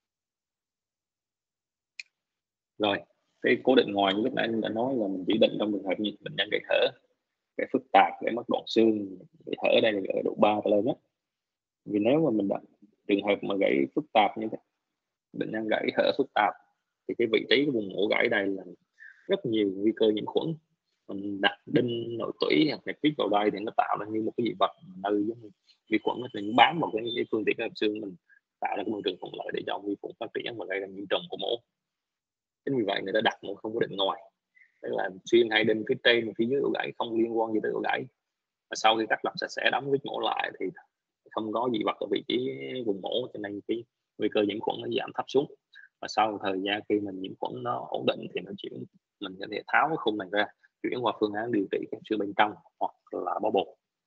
Rồi cái cố định ngoài như lúc nãy mình đã nói là mình chỉ định trong trường hợp như bệnh nhân gãy thở, gãy phức tạp, gãy mất đoạn xương, gãy thở ở đây là ở độ 3 trở lên nhất. Vì nếu mà mình đặt trường hợp mà gãy phức tạp như thế, bệnh nhân gãy thở phức tạp thì cái vị trí của vùng ổ gãy đây là rất nhiều nguy cơ nhiễm khuẩn. Mình đặt đinh nội tủy hoặc là kít vào đây thì nó tạo ra như một cái dị vật nơi giống vi khuẩn nó sẽ bám vào cái phương tiện hợp xương mình, tạo ra cái môi trường thuận lợi để cho vi khuẩn phát triển và gây ra nhiễm trùng của mổ. Chính vì vậy người ta đặt một không có định ngoài, tức là xuyên hai đinh phía trên và phía dưới ổ gãy không liên quan gì tới ổ gãy. Và sau khi cắt lọc sạch sẽ đóng vết mổ lại thì không có dị vật ở vị trí vùng mổ, cho nên cái nguy cơ nhiễm khuẩn nó giảm thấp xuống. Và sau thời gian khi mình nhiễm khuẩn nó ổn định thì mình có thể tháo cái khung này ra, chuyển qua phương án điều trị ghép xương bên trong hoặc là bó bột.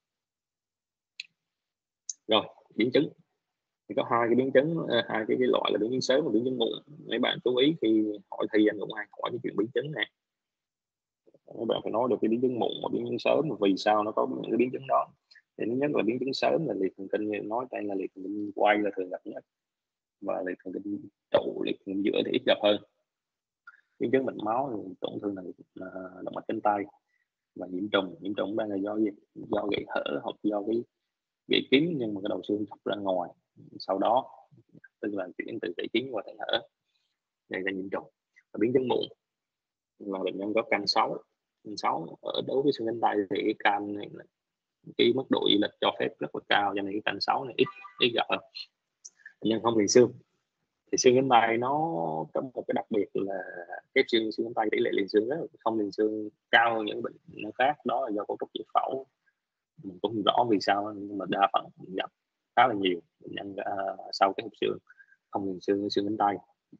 Rồi biến chứng thì có hai cái biến chứng, hai cái loại là biến chứng sớm và biến chứng muộn. Mấy bạn chú ý khi hỏi thi anh cũng hay hỏi cái chuyện biến chứng này, các bạn phải nói được cái biến chứng muộn và biến chứng sớm và vì sao nó có những cái biến chứng đó. Thì thứ nhất là biến chứng sớm là liệt thần kinh, như nói đây là liệt thần kinh quay là thường gặp nhất, và liệt thần kinh trụ, liệt thần kinh giữa thì ít gặp hơn. Biến chứng mạch máu thì tổn thương là động mạch cánh tay, Và nhiễm trùng đang là do gì? Do gãy hở hoặc do cái gãy kín nhưng mà cái đầu xương thọc ra ngoài, sau đó tức là chuyển từ gãy kín qua thành hở, đây là nhiễm trùng. Và biến chứng muộn là bệnh nhân có can 6. Ở đối với xương cánh tay thì cái can này là cái mức độ dị lệch cho phép rất là cao, cho nên cái can 6 này ít gặp. Bệnh nhân không liền xương thì xương cánh tay nó có một cái đặc biệt là cái xương cánh tay tỷ lệ liền xương rất là không liền xương cao hơn những bệnh khác, đó là do cấu trúc giải phẫu. Mình cũng không rõ vì sao nhưng mà đa phần mình gặp khá là nhiều bệnh nhân sau cái hộp xương không liền xương cánh tay.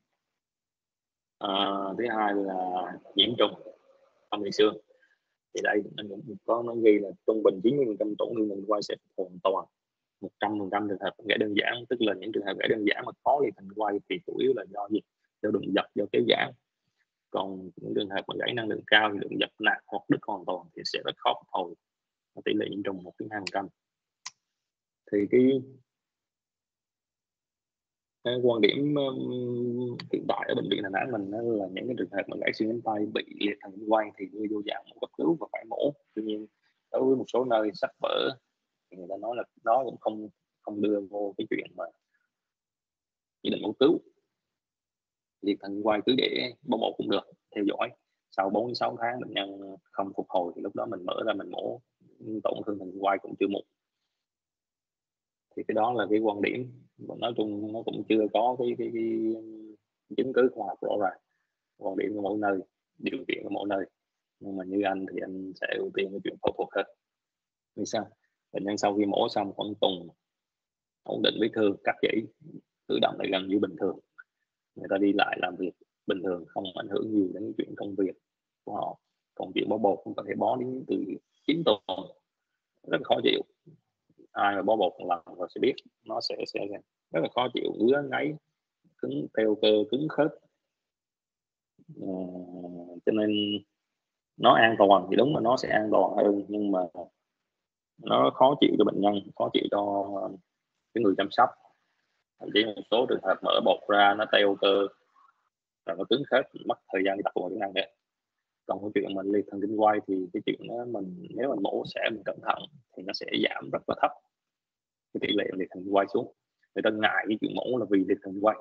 Thứ hai là nhiễm trùng không liền xương, thì đây anh cũng có nói ghi là trung bình 90% tổn thương mình quay sẽ hoàn toàn, 100% trường hợp gãy đơn giản, tức là những trường hợp gãy đơn giản mà khó liệt thành quay thì chủ yếu là do gì? Do đường dập, do kéo giãn. Còn những trường hợp mà gãy năng lượng cao thì đường dập nặng hoặc đứt hoàn toàn thì sẽ rất khó phục hồi, tỷ lệ nhiễm trùng 1-2%. Thì cái quan điểm hiện tại ở bệnh viện Đà Nẵng mình là những cái trường hợp mà gãy xương cánh tay bị liệt thần kinh quay thì đưa vô dạng mổ cấp cứu và phải mổ. Tuy nhiên đối với một số nơi sách vở thì người ta nói là đó cũng không đưa vô cái chuyện mà chỉ định mổ cứu. Liệt thần kinh quay cứ để bó bột cũng được, theo dõi sau 4-6 tháng bệnh nhân không phục hồi thì lúc đó mình mở ra mình mổ tổn thương thần kinh quay cũng chưa muộn. Thì cái đó là cái quan điểm, nói chung nó cũng chưa có cái chứng cứ khoa học rõ ràng, quan điểm của mỗi nơi, điều kiện của mỗi nơi. Nhưng mà như anh thì anh sẽ ưu tiên cái chuyện phẫu thuật hơn. Vì sao? Bệnh nhân sau khi mổ xong khoảng tuần ổn định vết thương, cắt chỉ, cử động lại gần như bình thường, người ta đi lại làm việc bình thường, không ảnh hưởng nhiều đến cái chuyện công việc của họ. Còn chuyện bó bột cũng có thể bó đến từ 9 tuần, rất là khó chịu. Ai mà bó bột một lần rồi sẽ biết nó sẽ rất là khó chịu, ngứa ngáy, cứng teo cơ, cứng khớp. Cho nên nó an toàn thì đúng là nó sẽ an toàn hơn, nhưng mà nó khó chịu cho bệnh nhân, khó chịu cho cái người chăm sóc. Thậm chí một số trường hợp mở bột ra nó teo cơ và nó cứng khớp, mất thời gian đi tập phục hồi chức năng đấy. Còn cái chuyện mình liệt thần kinh quay thì cái chuyện đó mình nếu mình mổ sẽ mình cẩn thận thì nó sẽ giảm rất là thấp cái tỷ lệ liệt thần kinh quay xuống. Người ta ngại cái chuyện mổ là vì liệt thần kinh quay,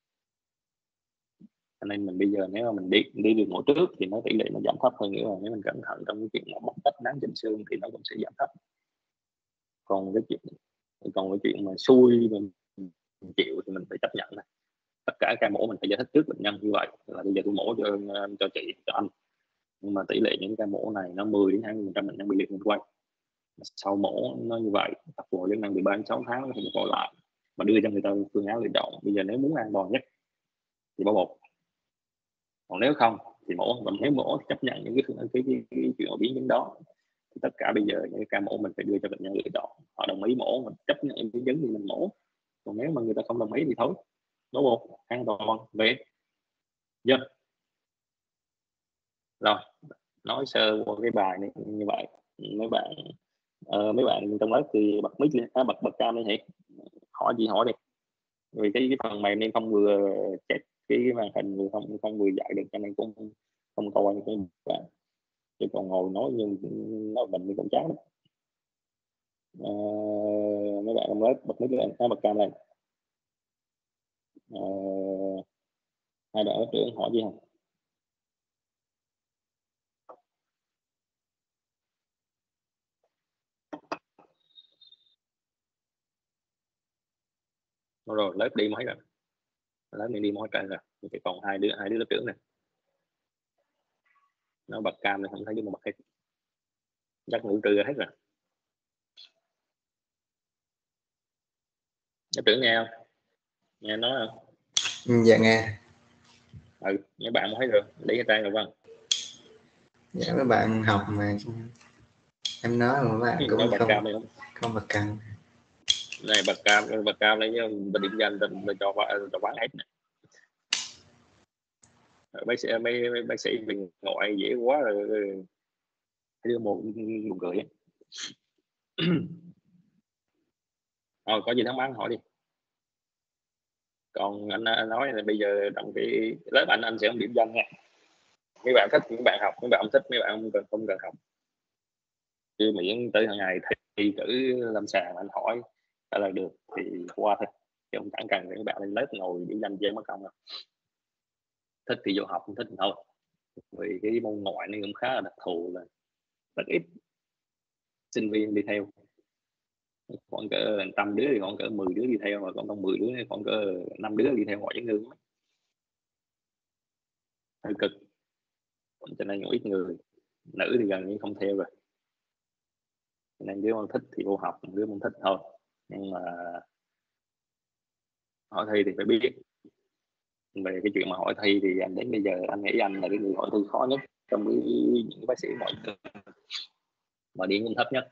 cho nên mình bây giờ nếu mà mình đi được mổ trước thì nó tỷ lệ nó giảm thấp hơn nữa. Nếu mình cẩn thận trong cái chuyện mà bóc tách nắn chỉnh xương thì nó cũng sẽ giảm thấp. Còn cái chuyện mà xui mình chịu thì mình phải chấp nhận này. Tất cả ca mổ mình phải giải thích trước bệnh nhân như vậy là bây giờ tôi mổ cho chị, cho anh, nhưng mà tỷ lệ những ca mổ này nó 10-20% bệnh nhân bị liệt thần kinh quay. Sau mổ nó như vậy, tập phục hồi chức năng từ 3-6 tháng nó không có lại, mà đưa cho người ta phương án lựa chọn. Bây giờ nếu muốn an toàn nhất thì bó bột, còn nếu không thì mổ. Và nếu mổ thì chấp nhận những cái chuyện biến chứng đó. Thì tất cả bây giờ những ca mổ mình phải đưa cho bệnh nhân lựa chọn, họ đồng ý mổ mình chấp nhận biến chứng thì mình mổ, còn nếu mà người ta không đồng ý thì thôi, bó bột an toàn về. Dạ. Rồi nói sơ qua cái bài này như vậy. Mấy bạn trong lớp thì bật mic lên, bật cam lên, hãy hỏi gì hỏi đi, vì cái phần mềm nên không vừa check cái màn hình vừa không vừa dạy được, cho nên cũng không coi những cái bạn, chứ còn ngồi nói nhưng nói bệnh thì cũng chán lắm. Mấy bạn trong lớp bật mic lên, bật cam lên. Hai bạn lớp trưởng hỏi gì không? Rồi lớp đi mấy rồi, lớp mình đi mỗi trời rồi, chỉ còn hai đứa lớp trưởng này, nó bật cam này không thấy đứa mà bật hết, chắc ngủ trưa hết rồi. Lớp trưởng nghe không? Nghe nói không? Dạ nghe. Mấy bạn mới thấy rồi, để cái tay rồi vâng. Dạ mấy bạn học mà em nói mà mấy bạn cũng không bật cam. Này bật cam lấy điểm danh cho quán hết này. Mấy bác sĩ mình ngồi dễ quá rồi, đưa một buồn cười ấy. Có gì thắc mắc hỏi đi. Còn anh nói là bây giờ trong cái lớp anh sẽ không điểm danh nha. Mấy bạn thích mấy bạn học, mấy bạn không thích mấy bạn không cần học. chứ miễn tới ngày thi cử lâm sàng anh hỏi trả lời được thì qua thôi, chứ không chẳng cần các bạn lên lớp ngồi điểm danh chơi mất công đâu. Thích thì vô học, không thích thì thôi, vì cái môn ngoại này cũng khá là đặc thù, là rất ít sinh viên đi theo, khoảng cỡ 100 đứa thì khoảng cỡ 10 đứa đi theo, mà còn trong 10 đứa thì khoảng cỡ 5 đứa đi theo ngoại ngữ ngữ, hơi cực, cho nên ít người. Nữ thì gần như không theo rồi, cho nên đứa thích thì vô học, đứa không thích thôi. Nhưng mà hỏi thi thì phải biết. Về cái chuyện mà hỏi thi thì anh đến bây giờ anh nghĩ anh là cái người hỏi thi khó nhất trong những bác sĩ ngoại科, mà điểm cũng thấp nhất.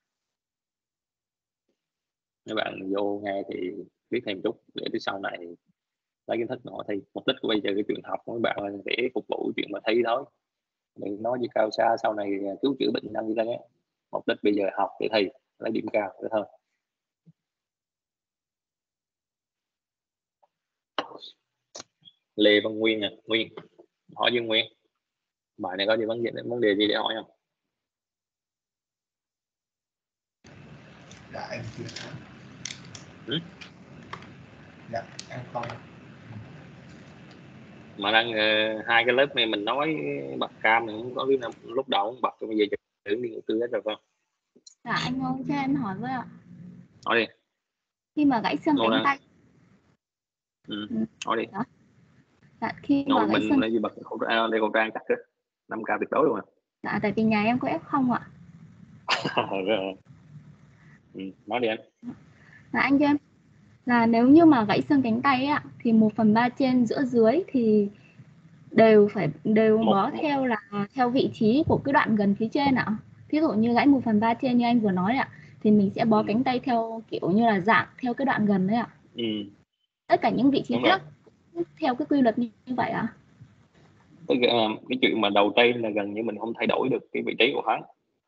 Các bạn vô nghe thì biết thêm chút để tới sau này lấy kiến thức mà hỏi thi. Mục đích của bây giờ cái chuyện học của các bạn là để phục vụ chuyện mà thi thôi, đừng nói gì cao xa sau này cứu chữa bệnh nhân như thế ấy. Mục đích bây giờ học để thi, lấy điểm cao thế thôi. Lê Văn Nguyên à, Nguyên hỏi Dương Nguyên, bài này có gì vấn đề gì để hỏi không? Dạ em chưa Ừ? Dạ em không. Mà đang hai cái lớp này mình nói bật cam mình không có biết lúc đầu không bật, bây giờ tưởng đi ngủ tư hết rồi không? Dạ anh ơi, cho em hỏi với ạ. Hỏi đi. Khi mà gãy xương cánh tay. Hỏi đi. Đó. Dạ, khi mà gãy mình xương... lấy gì bật đây khẩu trang chắc chứ 5K tuyệt đối luôn à. Dạ, tại vì nhà em có F0 ạ. Nói đi anh. Dạ anh cho em là nếu như mà gãy xương cánh tay ạ thì 1/3 trên giữa dưới thì đều bó theo là theo vị trí của cái đoạn gần phía trên ạ. Ví dụ như gãy 1/3 trên như anh vừa nói ạ, thì mình sẽ bó cánh tay theo kiểu như là dạng theo cái đoạn gần đấy ạ. Tất cả những vị trí khác theo cái quy luật như vậy ạ. Cái chuyện mà đầu tay là gần như mình không thay đổi được cái vị trí của hắn,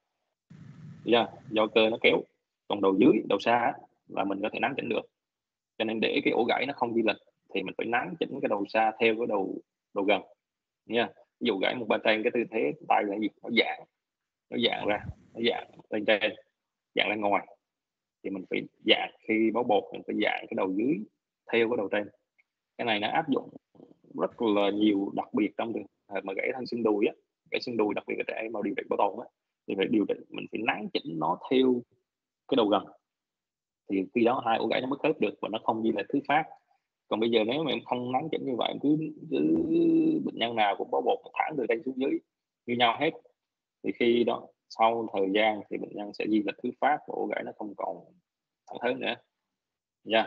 do cơ nó kéo. Còn đầu dưới, đầu xa là mình có thể nắn chỉnh được, cho nên để cái ổ gãy nó không di lệch thì mình phải nắn chỉnh cái đầu xa theo cái đầu gần nha. Ví dụ gãy 1/3 trên, cái tư thế tay là gì, nó dạng ra, nó dạng lên trên, dạng lên ngoài, thì mình phải dạng khi bó bột, mình phải dạng cái đầu dưới theo cái đầu trên. Cái này nó áp dụng rất là nhiều, đặc biệt trong trường hợp mà gãy thân xương đùi á, gãy xương đùi đặc biệt là trẻ em mà điều trị bảo tồn á, thì phải điều chỉnh, mình phải nắn chỉnh nó theo cái đầu gần, thì khi đó hai ổ gãy nó mới khớp được và nó không di lệch thứ phát. Còn bây giờ nếu mà em không nắn chỉnh như vậy, cứ bệnh nhân nào cũng bó bột thẳng từ trên xuống dưới như nhau hết, thì khi đó sau thời gian thì bệnh nhân sẽ di lệch thứ phát và ổ gãy nó không còn thẳng thớm nữa nha.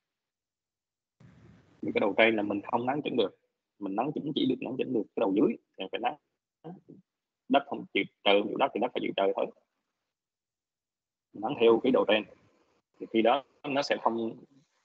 Cái đầu trên là mình không nắn chỉnh được, mình nắn chỉnh chỉ được nắn chỉnh được cái đầu dưới, thì phải nắn. Đất không chịu trời, chịu đất thì đất phải chịu trời thôi, nắn theo cái đầu trên thì khi đó nó sẽ không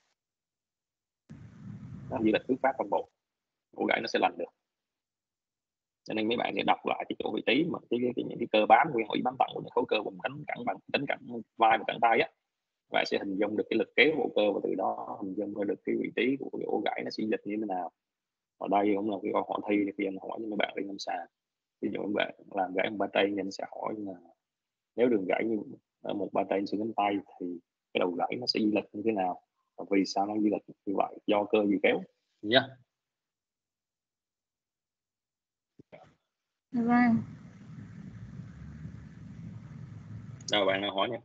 di lệch thứ phát trong bộ, ổ gãy nó sẽ lành được. Cho nên mấy bạn sẽ đọc lại cái chỗ vị trí mà những cái cơ bám, nguyên hủy bám tận của những khối cơ vùng cánh cẳng vai và cẳng tay á, và sẽ hình dung được cái lực kéo bộ cơ, và từ đó hình dung ra được cái vị trí của cái ổ gãy nó sẽ dịch như thế nào. Ở đây cũng là cái câu hỏi thi khi anh hỏi với mấy bạn đi lâm sàng. Ví dụ các bạn làm gãy 1/3 tay, anh sẽ hỏi là nếu đường gãy như 1/3 tay xương cánh tay thì cái đầu gãy nó sẽ di lệch như thế nào, và vì sao nó di lệch như vậy, do cơ gì kéo nhá. Vâng. Rồi bạn nào hỏi nha.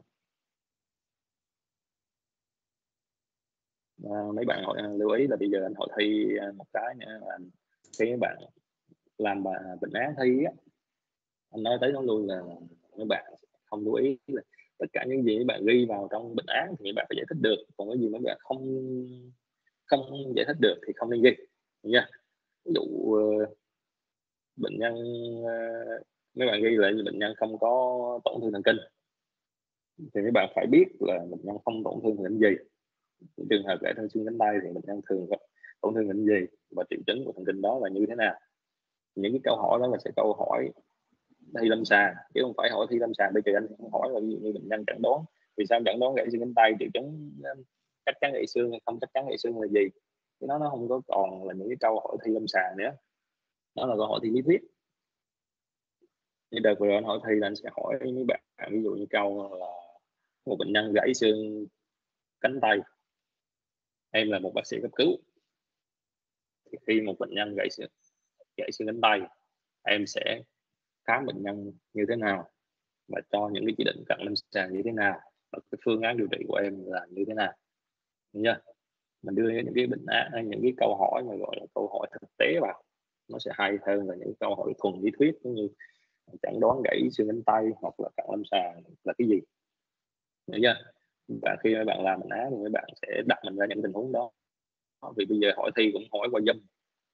Mấy bạn hỏi lưu ý là bây giờ anh hỏi thi một cái nữa là khi các bạn làm bệnh án thi á, anh nói tới nó luôn là mấy bạn không lưu ý là tất cả những gì các bạn ghi vào trong bệnh án thì các bạn phải giải thích được, còn cái gì mấy bạn không giải thích được thì không nên ghi nha. Ví dụ bệnh nhân mấy bạn ghi là bệnh nhân không có tổn thương thần kinh thì mấy bạn phải biết là bệnh nhân không tổn thương thần kinh gì. Trường hợp gãy thân xương cánh tay thì bệnh nhân thường gặp tổn thương thần kinh gì và triệu chứng của thần kinh đó là như thế nào. Những cái câu hỏi đó là sẽ câu hỏi thi lâm sàng, chứ không phải hỏi thi lâm sàng. Bây giờ anh không hỏi là ví dụ như bệnh nhân chẩn đoán vì sao chẩn đoán gãy xương cánh tay, triệu chứng chắc chắn gãy xương hay không chắc chắn gãy xương là gì, thì nó không có còn là những cái câu hỏi thi lâm sàng nữa, đó là câu hỏi thi lý thuyết. Như đợt vừa rồi anh hỏi thi là anh sẽ hỏi mấy bạn ví dụ như câu là một bệnh nhân gãy xương cánh tay, em là một bác sĩ cấp cứu, thì khi một bệnh nhân gãy xương cánh tay, em sẽ khám bệnh nhân như thế nào và cho những cái chỉ định cận lâm sàng như thế nào, và cái phương án điều trị của em là như thế nào. Được chưa? Mình đưa những cái bệnh án, những cái câu hỏi mà gọi là câu hỏi thực tế vào, nó sẽ hay hơn là những câu hỏi thuần lý thuyết, giống như chẩn đoán gãy xương cánh tay hoặc là cận lâm sàng là cái gì. Được chưa? Và khi mấy bạn làm bệnh án thì mấy bạn sẽ đặt mình ra những tình huống đó, vì bây giờ hỏi thi cũng hỏi qua Zoom,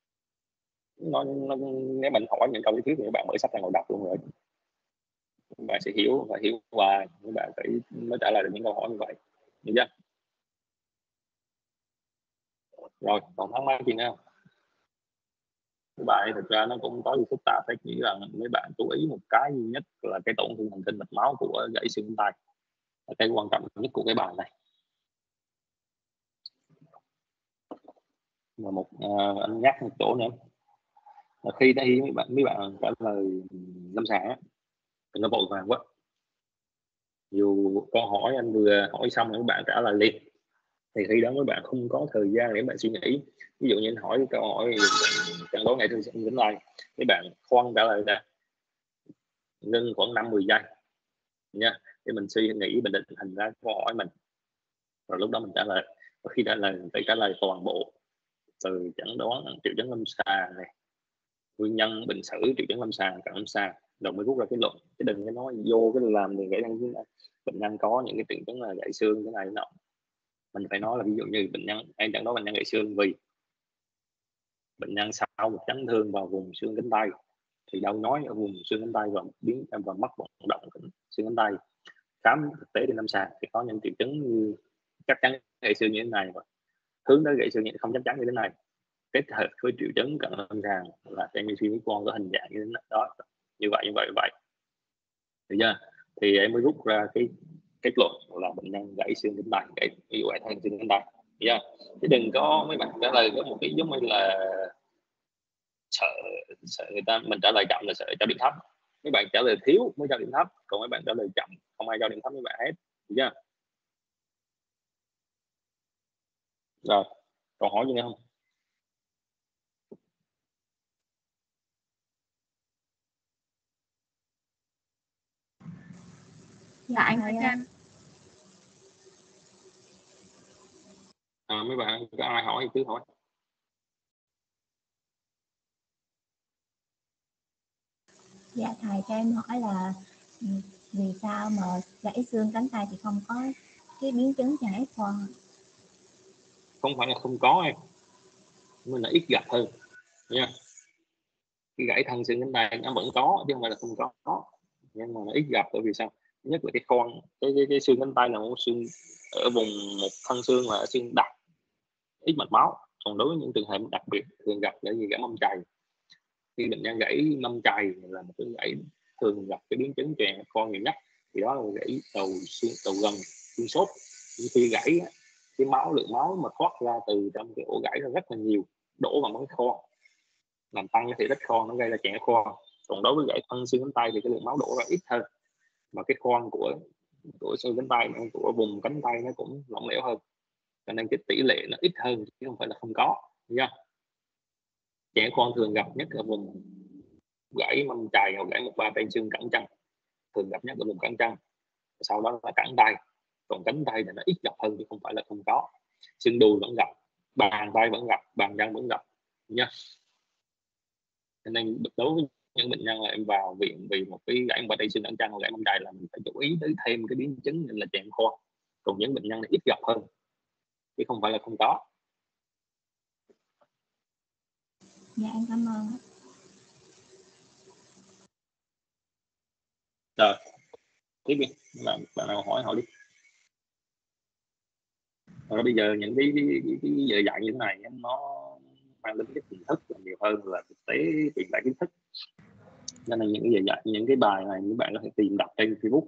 nếu mình hỏi những câu lý thuyết thì các bạn mở sách ra ngồi đọc luôn rồi, các bạn sẽ hiểu và hiểu, và các bạn phải mới trả lời được những câu hỏi như vậy. Được chưa? Rồi còn thắc mắc gì nữa không? Cái bài thực ra nó cũng có gì phức tạp, phải nghĩ rằng mấy bạn chú ý một cái duy nhất là cái tổn thương thần kinh mạch máu của gãy xương tay, là cái quan trọng nhất của cái bài này. Và anh nhắc một chỗ nữa là khi đây mấy bạn trả lời lâm sàng á, đừng có vội vàng quá. Dù câu hỏi anh vừa hỏi xong rồi các bạn trả lời liền, thì khi đó mấy bạn không có thời gian để bạn suy nghĩ. Ví dụ như anh hỏi câu hỏi chẩn đoán gãy xương cánh tay, mấy bạn khoan trả lời ra, ngưng khoảng 5-10 giây nha, để mình suy nghĩ, mình định hình ra câu hỏi mình, rồi lúc đó mình trả lời. Và khi trả lời phải trả lời toàn bộ, từ chẩn đoán, triệu chứng lâm sàng này, nguyên nhân bệnh sử, triệu chứng lâm sàng, cận lâm sàng, rồi mới rút ra kết luận. Chứ đừng có nói vô cái làm thì gãy răng, bệnh nhân có những cái triệu chứng là gãy xương cái này nọ. Mình phải nói là ví dụ như bệnh nhân, em chẳng nói bệnh nhân gãy xương vì bệnh nhân sau một chấn thương vào vùng xương cánh tay, thì đâu nói ở vùng xương cánh tay và mất vận động xương cánh tay. Khám thực tế trên lâm sàng thì có những triệu chứng như chắc chắn gãy xương như thế này, và hướng tới gãy xương không chắc chắn như thế này, kết hợp với triệu chứng cận lâm sàng là xem như suy con có hình dạng như thế đó, như vậy. Được chưa? Thì em mới rút ra cái kết luận là bệnh nhân gãy xương cánh tay, ví dụ gãy thân xương cánh tay. Được chưa? Chứ đừng có mấy bạn trả lời có một cái giống như là sợ người ta, mình trả lời chậm là sợ cho điểm thấp. Mấy bạn trả lời thiếu mới cho điểm thấp, còn mấy bạn trả lời chậm không ai cho điểm thấp mấy bạn hết. Được chưa? Rồi còn hỏi gì nữa không? Dạ anh hỏi em. Mấy bạn có ai hỏi thì cứ hỏi. Dạ thầy, cho em hỏi là vì sao mà gãy xương cánh tay thì không có cái biến chứng chèn ép khoa? Không phải là không có em, nhưng là ít gặp hơn nha. Cái gãy thân xương cánh tay nó vẫn có chứ không phải là không có, nhưng mà nó ít gặp. Bởi vì sao? Nhất là cái con cái xương cánh tay là một xương ở vùng một thân xương là xương đặc, ít mạch máu. Còn đối với những trường hợp đặc biệt thường gặp là gì? Gãy mâm chày. Khi bệnh nhân gãy mâm chày là một cái gãy thường gặp cái biến chứng chèn con nhiều nhất, thì đó là gãy đầu gần xương sốt. Khi gãy cái lượng máu mà thoát ra từ trong cái ổ gãy là rất là nhiều, đổ vào mấy kho, làm tăng cái thể tích kho, nó gây ra chèn kho. Còn đối với gãy thân xương cánh tay thì cái lượng máu đổ ra ít hơn, và cái khoang của xương cánh tay, của vùng cánh tay nó cũng lỏng lẻo hơn, cho nên cái tỷ lệ nó ít hơn chứ không phải là không có nha. Chèn khoang thường gặp nhất ở vùng gãy mâm chày hoặc gãy 1-3 tay xương cẳng chân, thường gặp nhất ở vùng cẳng chân, sau đó là cẳng tay. Còn cánh tay thì nó ít gặp hơn chứ không phải là không có. Xương đùi vẫn gặp, bàn tay vẫn gặp, bàn chân vẫn gặp nha. Cho nên đối với những bệnh nhân là em vào viện vì một cái gãy tay xương cẳng chân hoặc gãy mâm chày là mình phải chú ý tới thêm cái biến chứng là chèn khoang. Còn những bệnh nhân này ít gặp hơn chứ không phải là không có. Dạ em cảm ơn. Rồi tiếp đi, bạn nào hỏi đi. Rồi bây giờ những cái giờ dạy như thế này nó mang tính chất hình thức nhiều hơn là thực tế truyền tải kiến thức, nên là những cái giờ dạy, những cái bài này các bạn có thể tìm đọc trên Facebook,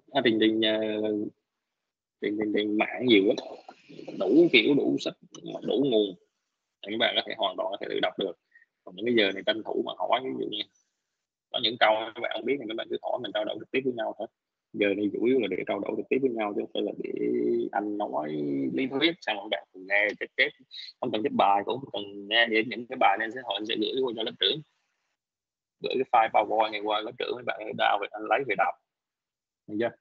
trên mạng nhiều lắm, đủ kiểu đủ sách, đủ nguồn, các bạn có thể hoàn toàn có thể tự đọc được. Còn những cái giờ này tranh thủ mà hỏi, ví dụ như có những câu các bạn không biết thì các bạn cứ hỏi, mình trao đổi trực tiếp với nhau thôi. Giờ này chủ yếu là để trao đổi trực tiếp với nhau, chứ không phải là để anh nói lý thuyết sang các bạn nghe chết không cần chép bài, cũng không cần nghe để những cái bài nên họ sẽ gửi qua cho lớp trưởng, gửi cái file PowerPoint này qua lớp trưởng, mấy bạn đào về anh lấy về đọc, được chưa?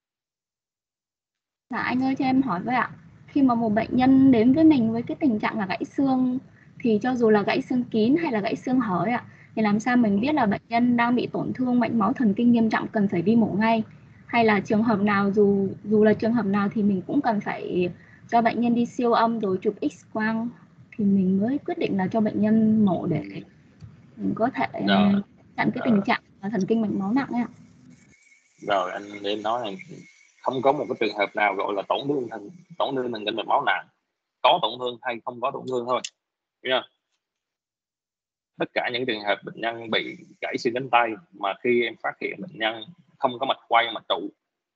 Dạ anh ơi cho em hỏi với ạ, khi mà một bệnh nhân đến với mình với cái tình trạng là gãy xương, thì cho dù là gãy xương kín hay là gãy xương hở ạ, thì làm sao mình biết là bệnh nhân đang bị tổn thương mạch máu thần kinh nghiêm trọng cần phải đi mổ ngay, hay là trường hợp nào dù là trường hợp nào thì mình cũng cần phải cho bệnh nhân đi siêu âm rồi chụp X quang thì mình mới quyết định là cho bệnh nhân mổ để mình có thể chặn cái tình trạng thần kinh mạch máu nặng ấy ạ. Rồi anh nên nói này, không có một cái trường hợp nào gọi là tổn thương thần kinh mạch máu nặng, có tổn thương hay không có tổn thương thôi, hiểu không? Tất cả những trường hợp bệnh nhân bị gãy xương cánh tay mà khi em phát hiện bệnh nhân không có mạch quay mạch trụ,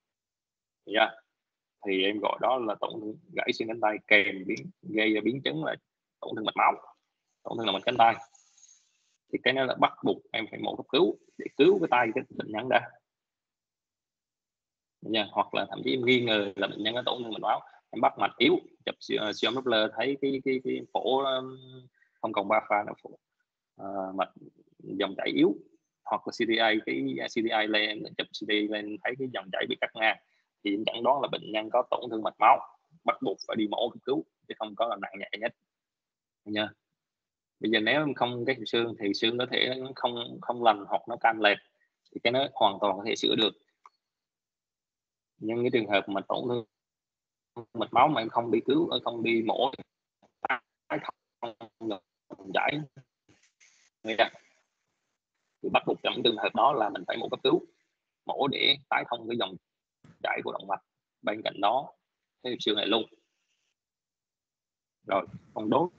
thì em gọi đó là tổn thương gãy xương cánh tay kèm gây ra biến chứng là tổn thương mạch máu, tổn thương là mạch cánh tay, thì cái đó là bắt buộc em phải mổ cấp cứu để cứu cái tay cái bệnh nhân ra. Hoặc là thậm chí em nghi ngờ là bệnh nhân có tổn thương mạch máu, em bắt mạch yếu, chụp siêu âm Doppler thấy cái phổ không còn ba pha, nó phổ mạch dòng chảy yếu, hoặc là CTI, cái CTI lên, chụp CTI lên thấy cái dòng chảy bị cắt ngang, thì em chẩn đoán là bệnh nhân có tổn thương mạch máu, bắt buộc phải đi mổ cấp cứu, chứ không có là nặng nhẹ nhất nha. Bây giờ nếu không cái xương thì xương có thể nó không lành hoặc nó can lệch, thì cái nó hoàn toàn có thể sửa được. Nhưng cái trường hợp mà tổn thương mạch máu mà em không đi cứu, không đi mổ, không giải thì bắt buộc trong trường hợp đó là mình phải mổ cấp cứu, mổ để tái thông cái dòng chảy của động mạch bên cạnh đó cái xương này luôn. Rồi còn đối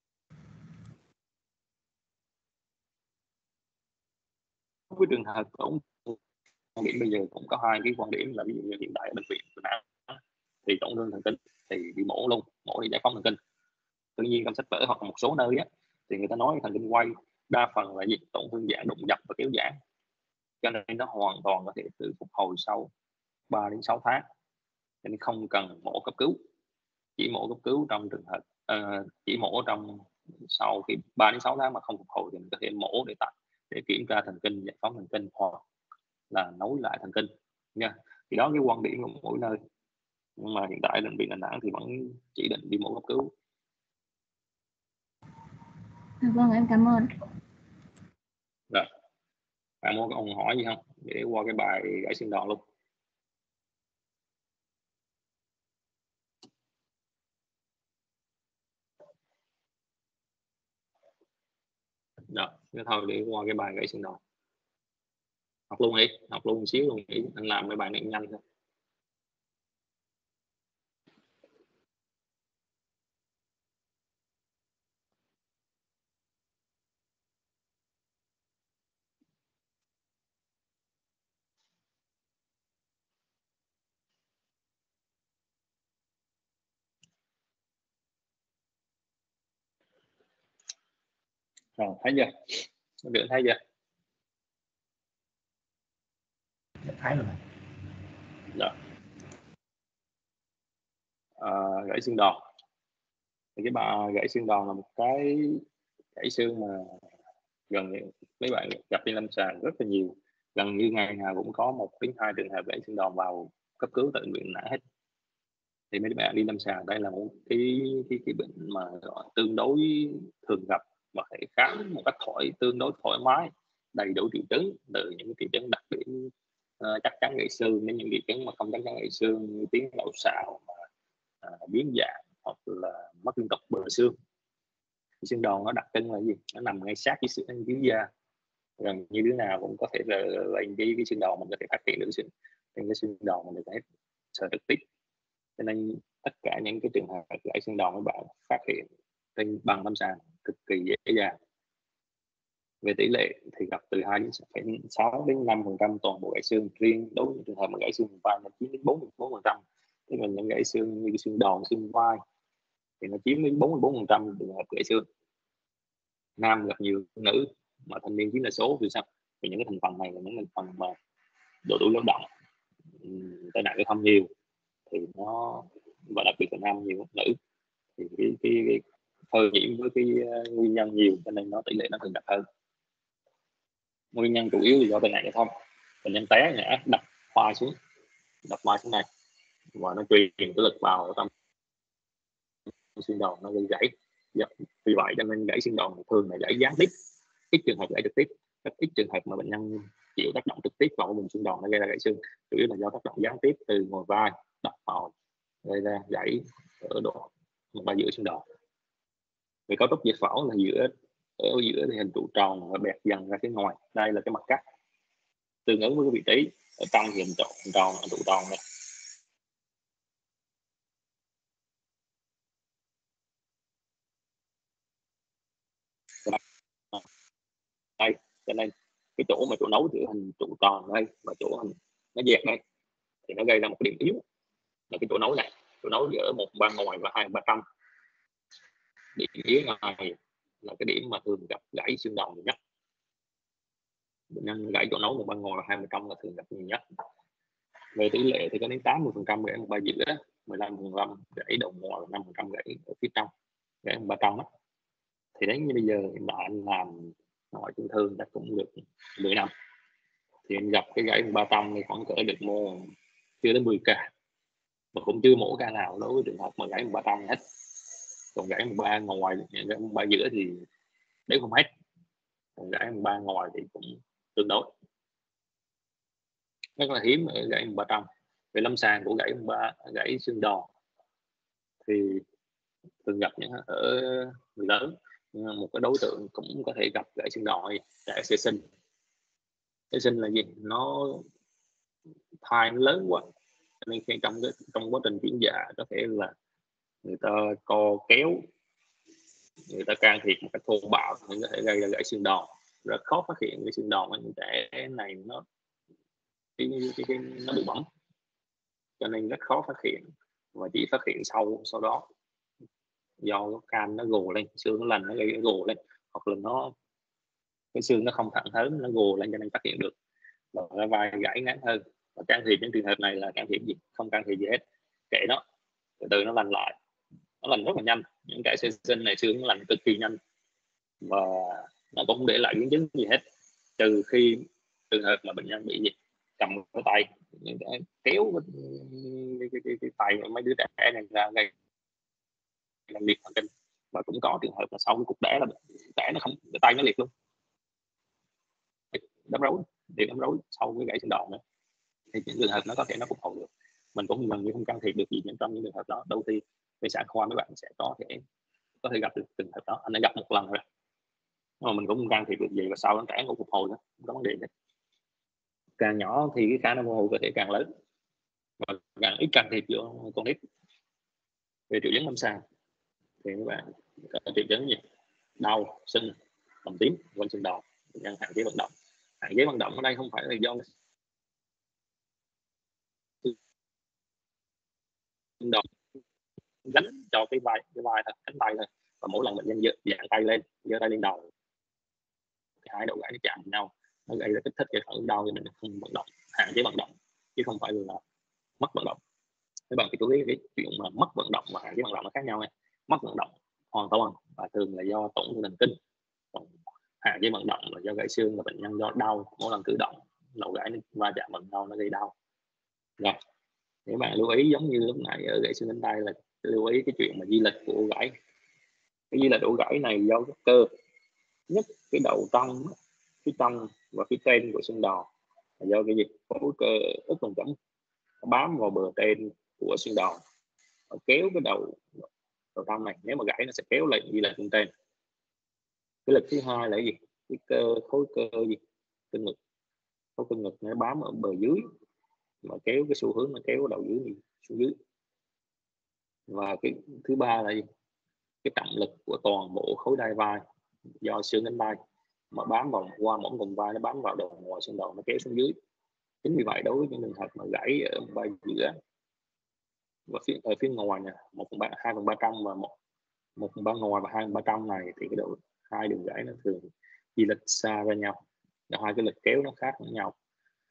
với trường hợp tổn quan điểm bây giờ cũng có hai cái quan điểm, là ví dụ như hiện tại ở bệnh viện thì tổn thương thần kinh thì đi mổ luôn, mổ đi giải phóng thần kinh. Tuy nhiên trong sách vở hoặc một số nơi á, thì người ta nói thần kinh quay đa phần là gì, tổn thương giãn đụng dập và kéo giãn, cho nên nó hoàn toàn có thể tự phục hồi sau 3 đến 6 tháng, nên không cần mổ cấp cứu. Chỉ mổ cấp cứu trong trường hợp chỉ mổ trong sau khi 3 đến 6 tháng mà không phục hồi thì mình có thể mổ để kiểm tra thần kinh, giải phóng thần kinh hoặc là nối lại thần kinh nha. Thì đó cái quan điểm của mỗi nơi, nhưng mà hiện tại bệnh viện Đà Nẵng thì vẫn chỉ định đi mổ cấp cứu. Vâng, em cảm ơn. Rồi, bạn muốn ông hỏi gì không để qua cái bài gãy xương đòn luôn? Rồi, cái thôi để qua cái bài gãy xương đòn. Học luôn đi, học luôn một xíu luôn đi, anh làm cái bài này nhanh thôi. Rồi, thấy chưa? Được thấy chưa? Thấy rồi. Rồi. Gãy xương đòn. Thì cái bà gãy xương đòn là một cái gãy xương mà gần như mấy bạn gặp trên lâm sàng rất là nhiều, gần như ngày nào cũng có 1 đến 2 trường hợp gãy xương đòn vào cấp cứu tại bệnh viện Đà Nẵng hết. Thì mấy bạn đi lâm sàng đây là một cái bệnh mà tương đối thường gặp và thể khám một cách tương đối thoải mái, đầy đủ triệu chứng, từ những triệu chứng đặc điểm chắc chắn gãy xương đến những triệu chứng mà không chắc chắn gãy xương như tiếng lậu xạo, biến dạng hoặc là mất liên tục bờ xương. Xương đòn nó đặc trưng là gì? Nó nằm ngay sát dưới da, gần như đứa nào cũng có thể lên cái xương đòn, mình có thể phát hiện được cái xương đòn mình có thể sờ trực tiếp. Cho nên tất cả những cái trường hợp gãy xương đòn các bạn phát hiện trên bằng lâm sàng cực kỳ dễ dàng. Về tỷ lệ thì gặp từ 2,6 đến 5% toàn bộ gãy xương, riêng đối với trường hợp mà gãy xương vai là 9 đến 44%. Thế mà những gãy xương như xương đòn, xương vai thì nó chiếm đến 44% trường hợp gãy xương. Nam gặp nhiều, nữ mà thanh niên chiếm đa số. Vì sao? Vì những cái thành phần này là những thành phần mà độ tuổi lao động, tai nạn giao thông nhiều thì nó, và đặc biệt là nam nhiều nữ, thì cái phơi nhiễm với cái nguyên nhân nhiều, cho nên nó tỷ lệ nó thường gặp hơn. Nguyên nhân chủ yếu là do tai nạn giao thông, bệnh nhân té ngã đập vai xuống này và nó truyền cái lực vào tâm xương đòn, nó gây gãy. Vì vậy cho nên gãy xương đòn thường là gãy gián tiếp, ít trường hợp gãy trực tiếp, rất ít trường hợp mà bệnh nhân chịu tác động trực tiếp vào vùng xương đòn nó gây ra gãy xương, chủ yếu là do tác động gián tiếp từ ngồi vai đập vào gây ra gãy ở độ ba giữa xương đòn. Về cấu trúc giải phẫu là ở giữa thì hình trụ tròn và bẹt dần ra phía ngoài. Đây là cái mặt cắt tương ứng với cái vị trí ở trong thì hình tròn trụ tròn này. Đây, cho nên cái chỗ nối giữa hình trụ tròn đây và chỗ hình nó dẹt đây thì nó gây ra một cái điểm yếu là cái chỗ nối này, chỗ nối giữa một ba ngoài và hai ba trong. Điểm yếu này là cái điểm mà thường gặp gãy xương đòn nhiều nhất. Bệnh nhân gãy chỗ nối một ba ngoài và hai ba trong là thường gặp nhiều nhất. Về tỷ lệ thì có đến 80% gãy một ba giữa, 15% gãy đầu ngoài và 5% gãy ở phía trong, gãy một ba trong đó. Thì đến như bây giờ hiện tại anh làm ngoại chấn thương chắc cũng được 10 năm, thì anh gặp cái gãy một ba trong thì khoảng cỡ được mua chưa đến 10 ca, mà cũng chưa mỗi ca nào đối với trường hợp mà gãy một ba trong hết. Còn gãy một ba ngoài, gãy một ba giữa thì nếu không hết, còn gãy một ba ngoài thì cũng tương đối rất là hiếm ở gãy một ba trong. Về lâm sàng của gãy xương đòn thì thường gặp những ở người lớn, một cái đối tượng cũng có thể gặp gãy xương đòn trẻ sơ sinh. Sơ sinh là gì? Nó thai nó lớn quá, nên khi trong quá trình chuyển dạ có thể là người ta co kéo, người ta can thiệp một cách thô bạo thì có thể gây ra gãy xương đòn. Rất khó phát hiện cái xương đòn ở những trẻ này, nó bị bỏng, cho nên rất khó phát hiện, và chỉ phát hiện sau đó do cái can nó gồ lên, xương nó lành nó gây gồ lên, hoặc là cái xương nó không thẳng thớm nó gồ lên cho nên phát hiện được, và cái vai gãy ngắn hơn. Và can thiệp những trường hợp này là can thiệp gì? Không can thiệp gì hết, kệ nó từ từ nó lành lại, nó lành rất là nhanh. Những cái sơ sinh này xương nó lành cực kỳ nhanh và nó cũng không để lại biến chứng gì hết, trừ khi trường hợp mà bệnh nhân bị gì cầm cái tay, những cái kéo cái tay mấy đứa trẻ này ra gây liệt thần kinh. Và cũng có trường hợp là sau cái cục đẻ là đẻ nó không, cái tay nó liệt luôn, đấm rối sau cái gãy xương đòn nữa. Thì những trường hợp nó có thể nó phục hồi được, mình cũng gần như không can thiệp được gì trong những trường hợp đó. Đôi khi về sản khoa mấy bạn sẽ có thể gặp được trường hợp đó. Anh đã gặp một lần rồi mà mình cũng không can thiệp được gì, và sau đó trẻ cũng phục hồi nữa, không có vấn đề gì. Càng nhỏ thì cái khả năng phục hồi cơ thể càng lớn, và càng ít can thiệp vô con nít. Về triệu chứng lâm sàng thì các bạn có triệu chứng gì? Đau, sưng, bầm tím quanh xương đòn, hạn chế vận động. Hạn chế vận động ở đây không phải là do xương đòn gánh cho cái vai thôi, cánh tay thôi, và mỗi lần bệnh nhân giơ tay lên đầu, hai đầu gãy nó chạm nhau, nó gây ra kích thích cái phản ứng đau, cho nên không vận động, hạn chế vận động chứ không phải là mất vận động. Các bạn phải chú ý cái chuyện mà mất vận động và hạn chế vận động nó khác nhau nha. Mất vận động hoàn toàn và thường là do tổn thương thần kinh, còn hạn chế vận động là do gãy xương và bệnh nhân do đau mỗi lần cử động, đầu gãy nó va chạm vào nhau nó gây đau. Rồi nếu bạn lưu ý giống như lúc nãy ở gãy xương cánh tay là lưu ý cái chuyện mà di lệch của gãy. Cái di lệch của gãy này do cái cơ, nhất cái đầu trong, phía trong và phía trên của xương đòn là do cái gì? Khối cơ ức đồng chẩm bám vào bờ trên của xương đòn, kéo cái đầu trong này. Nếu mà gãy nó sẽ kéo lên di lệch lên trên. Cái lực thứ hai là cái gì? Cái khối cơ gì? Cơ ngực. Khối cơ ngực nó bám ở bờ dưới mà kéo cái xu hướng nó kéo đầu dưới xuống dưới. Và cái thứ ba là gì? Cái trọng lực của toàn bộ khối đai vai do xương cánh tay mà bám vào qua mỏm vùng vai, nó bám vào đầu ngoài xương đòn, nó kéo xuống dưới. Chính vì vậy đối với những trường hợp mà gãy ở vai giữa và ở phía ngoài nè, 2/3 trong và 1/3 ngoài và 2/3 trong này, thì cái độ hai đường gãy nó thường di lệch xa ra nhau, hai cái lực kéo nó khác với nhau.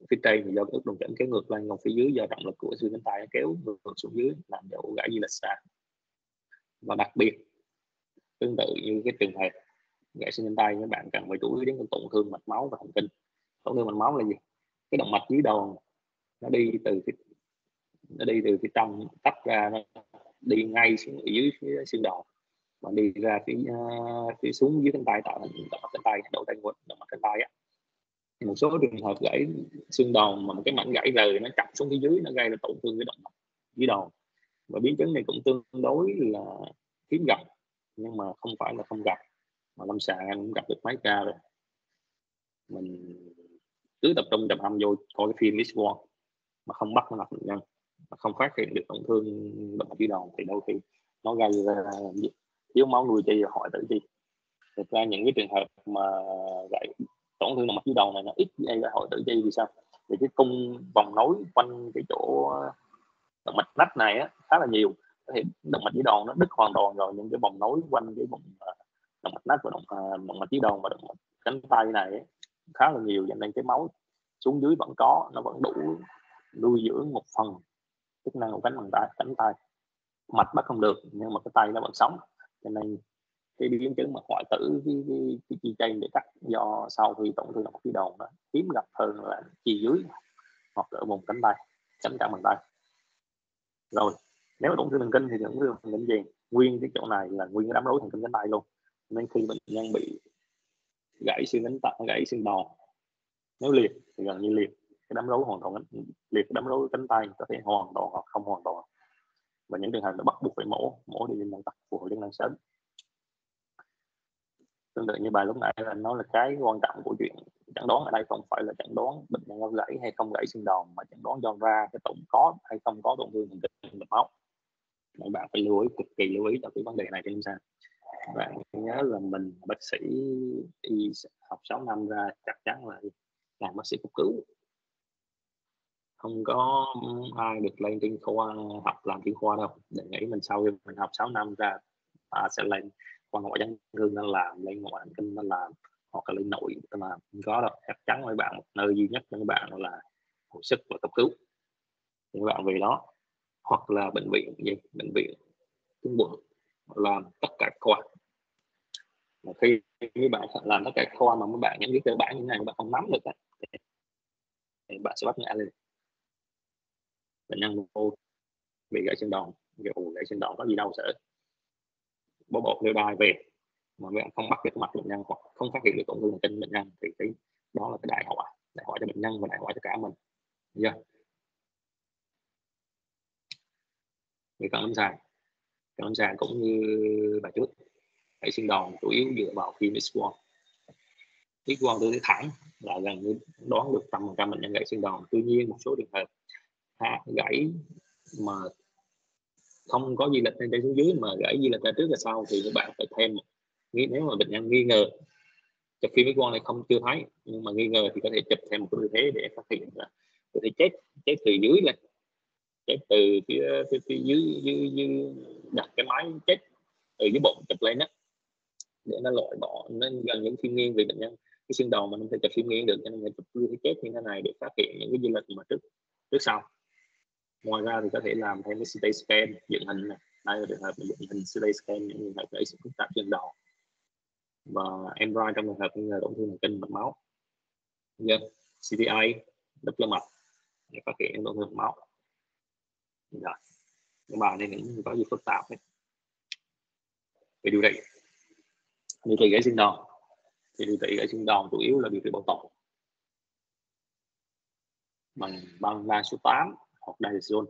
phía trên thì do ức đồng chỉnh kéo ngược lên, còn phía dưới do trọng lực của xương cánh tay kéo ngược xuống dưới làm cho ổ gãy di lệch xa. Và đặc biệt tương tự như cái trường hợp gãy xương cánh tay, các bạn cần phải chú ý đến cái tổn thương mạch máu và thần kinh. Tổn thương mạch máu là gì? Cái động mạch dưới đầu nó đi từ phía trong tách ra, nó đi ngay xuống dưới phía xương đầu và đi ra phía xuống dưới cánh tay, tạo thành động mạch cánh tay, đầu tay quật động mạch cánh tay á. Một số trường hợp gãy xương đầu mà một cái mảnh gãy rời nó chặt xuống phía dưới, nó gây ra tổn thương cái động mạch dưới đầu. Và biến chứng này cũng tương đối là hiếm gặp, nhưng mà không phải là không gặp, mà lâm sàng em cũng gặp được mấy ca rồi. Mình cứ tập trung chậm âm vô coi cái phim X-quang mà không bắt nó gặp bệnh nhân, mà không phát hiện được tổn thương động mạch dưới đầu thì đôi khi nó gây ra thiếu máu nuôi chi và hoại tử chi. Thực ra những cái trường hợp mà gãy tổn thương động mạch dưới đầu này nó ít gây ra hoại tử chi vì sao? Vì cái cung vòng nối quanh cái chỗ động mạch nách này á khá là nhiều, thì động mạch dưới đầu nó đứt hoàn toàn rồi, những cái vòng nối quanh cái vùng động mạch nách và động mạch dưới đầu và động mạch cánh tay này ấy, khá là nhiều, cho nên cái máu xuống dưới vẫn có, nó vẫn đủ nuôi dưỡng một phần chức năng của cánh tay. Mạch bắt không được nhưng mà cái tay nó vẫn sống, cho nên cái biến chứng mà hoại tử cái chi trên để cắt do sau khi tổn thương động mạch dưới đầu nó hiếm gặp hơn là chi dưới hoặc ở vùng cánh tay, cánh cẳng bàn tay. Rồi nếu tổn thương thần kinh thì tổn thương thần kinh gì? Nguyên cái chỗ này là nguyên cái đám rối thần kinh cánh tay luôn, nên khi bệnh nhân bị gãy xương cánh tay, gãy xương đầu, nếu liệt thì gần như liệt cái đám rối hoàn toàn, liệt cái đám rối cánh tay có thể hoàn toàn hoặc không hoàn toàn, và những trường hợp nó bắt buộc phải mổ đi lên tật phục hồi chức năng sớm. Tương tự như bài lúc nãy là nói là cái quan trọng của chuyện chẩn đoán ở đây không phải là chẩn đoán bệnh nhân có gãy hay không gãy xương đòn, mà chẩn đoán do ra cái có hay không có tổn thương thần kinh mạch máu. Các bạn phải lưu ý, cực kỳ lưu ý cho cái vấn đề này trên sao. Bạn nhớ là mình bác sĩ y học 6 năm ra chắc chắn là làm bác sĩ cấp cứu, không có ai được lên chuyên khoa học làm chuyên khoa đâu. Để nghĩ mình sau khi mình học 6 năm ra sẽ lên khoa ngoại chấn thương nó làm, lên ngoại thần kinh nó làm, hoặc là lên nội nó làm, không có đâu. Chắc chắn với bạn một nơi duy nhất cho các bạn là hồi sức và cấp cứu, thì các bạn về đó, hoặc là bệnh viện trung quận làm tất cả khoa. Mà khi các bạn làm tất cả khoa mà mấy bạn những cái cơ bản như này các bạn không nắm được thì bạn sẽ bắt ngã lên. Bệnh nhân vô bị gãy xương đòn, gãy xương đòn có gì đâu sợ, bó bột nêu đai về mà bạn không bắt được mặt bệnh nhân hoặc không phát hiện được tổn thương thần kinh bệnh nhân thì cái đó là cái đại họa cho bệnh nhân và đại họa cho cả mình. Thì cận lâm sàng cũng như bài trước, gãy xương đòn chủ yếu dựa vào phim X-quang. X-quang tôi thấy thẳng là gần như đoán được 100% bệnh nhân gãy xương đòn. Tuy nhiên một số trường hợp gãy mà không có di lệch lên trên xuống dưới mà gãy di lệch ra trước và sau thì các bạn phải thêm, nếu mà bệnh nhân nghi ngờ chụp phim X-quang này không chưa thấy nhưng mà nghi ngờ thì có thể chụp thêm một cái tư thế để phát hiện là có thể chết từ dưới lên, chết từ phía dưới đặt cái máy chết từ dưới bụng chụp lên đó để nó loại bỏ, nó gần những phim nghiêng vì bệnh nhân cái xương đầu mà không thể chụp phim nghiêng được, cho nên người chụp tư thế chết như thế này để phát hiện những cái di lệch mà trước sau. Ngoài ra thì có thể làm thêm cái CT scan dựng hình này. Đây là trường hợp dựng hình CT scan những trường hợp gãy xương phức tạp xương đầu và MRI trong trường hợp nghi ngờ tổn thương thần kinh mạch máu, CTI đập lơ mạch để phát hiện tổn thương mạch máu. Rồi các bạn nên những có gì phức tạp hết về điều trị gãy xương đòn. Thì điều trị gãy xương đòn chủ yếu là điều trị bảo tồn bằng băng la số 8 hoặc Diazone.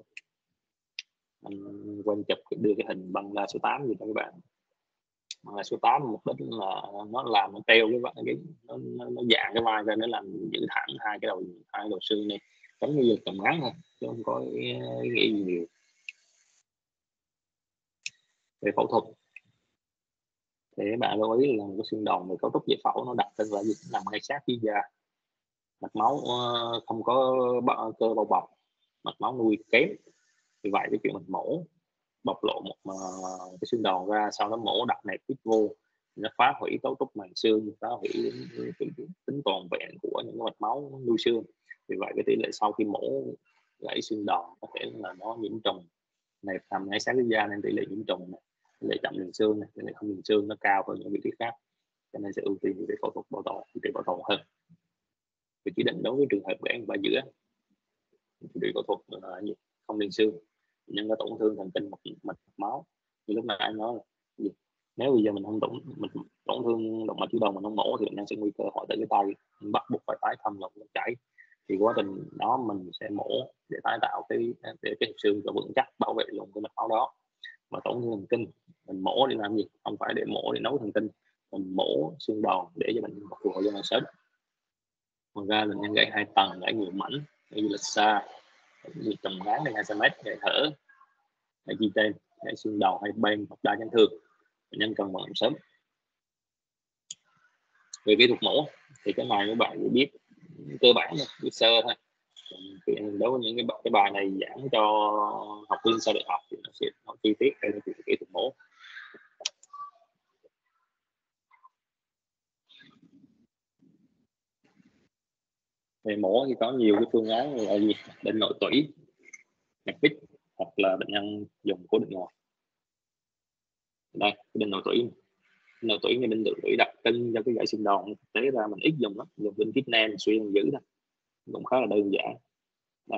Anh quên chụp đưa cái hình băng la số 8 gì cho các bạn. Băng la số 8 mục đích là nó làm nó teo cái nó dạng cái vai ra, nó làm giữ thẳng hai đầu xương này, giống như cầm ngắn thôi chứ không có ý nghĩa gì nhiều. Về phẫu thuật thì các bạn lưu ý là cái xương đòn về cấu trúc giải phẫu nó đặt tên là gì, nằm ngay sát phía da, mạch máu không có cơ bao bọc, mạch máu nuôi kém. Vì vậy cái chuyện mình mổ bộc lộ một cái xương đòn ra, sau đó mổ đặt nẹp tiếp vô, nó phá hủy cấu trúc màng xương, phá hủy tính toàn vẹn của những mạch máu nuôi xương. Vì vậy cái tỷ lệ sau khi mổ gãy xương đòn có thể là nó nhiễm trùng, nẹp nằm ngay sát cái da nên tỷ lệ nhiễm trùng này, tỷ lệ chậm liền xương này, tỷ lệ không liền xương nó cao hơn những vị trí khác, cho nên sẽ ưu tiên về phẫu thuật bảo tồn, điều trị bảo tồn hơn. Vì chỉ định đối với trường hợp gãy ba giữa điều trị phẫu thuật là gì? Không liền xương, nhưng có tổn thương thần kinh mạch máu. Như lúc nãy anh nói là gì? Nếu bây giờ mình không tổn thương động mạch chủ đầu mình không mổ thì bệnh nhân sẽ nguy cơ hoại tử cái tay, bắt buộc phải tái thăm lọc chảy. Thì quá trình đó mình sẽ mổ để tái tạo cái hộp xương cho vững chắc, bảo vệ luôn cái mạch máu đó. Mà tổn thương thần kinh mình mổ để làm gì? Không phải để mổ để nấu thần kinh, mình mổ xương đòn để cho bệnh nhân phục hồi cho sớm. Ngoài ra bệnh nhân gãy 2 tầng, gãy nhiều mảnh, như là xa, như trầm ngán hay 2 cm, gãy thở, gãy chi trên, gãy xương đầu hay bên hoặc đa chấn thương, bệnh nhân cần vận động sớm. Về kỹ thuật mổ thì cái này các bạn chỉ biết cơ bản thôi, biết sơ thôi. Đối với những cái bài này giảng cho học viên sau đại học thì nó sẽ nói chi tiết về kỹ thuật mổ. Về mổ thì có nhiều cái phương án là gì? Định nội tủy, nhạc vít, hoặc là bệnh nhân dùng cố định ngoài. Đây, cái định nội tủy này định nội tủy đặc trưng cho cái gãy xương đòn, thực tế ra mình ít dùng lắm, dùng bên Việt Nam xuyên giữ thôi, cũng khá là đơn giản. Đây.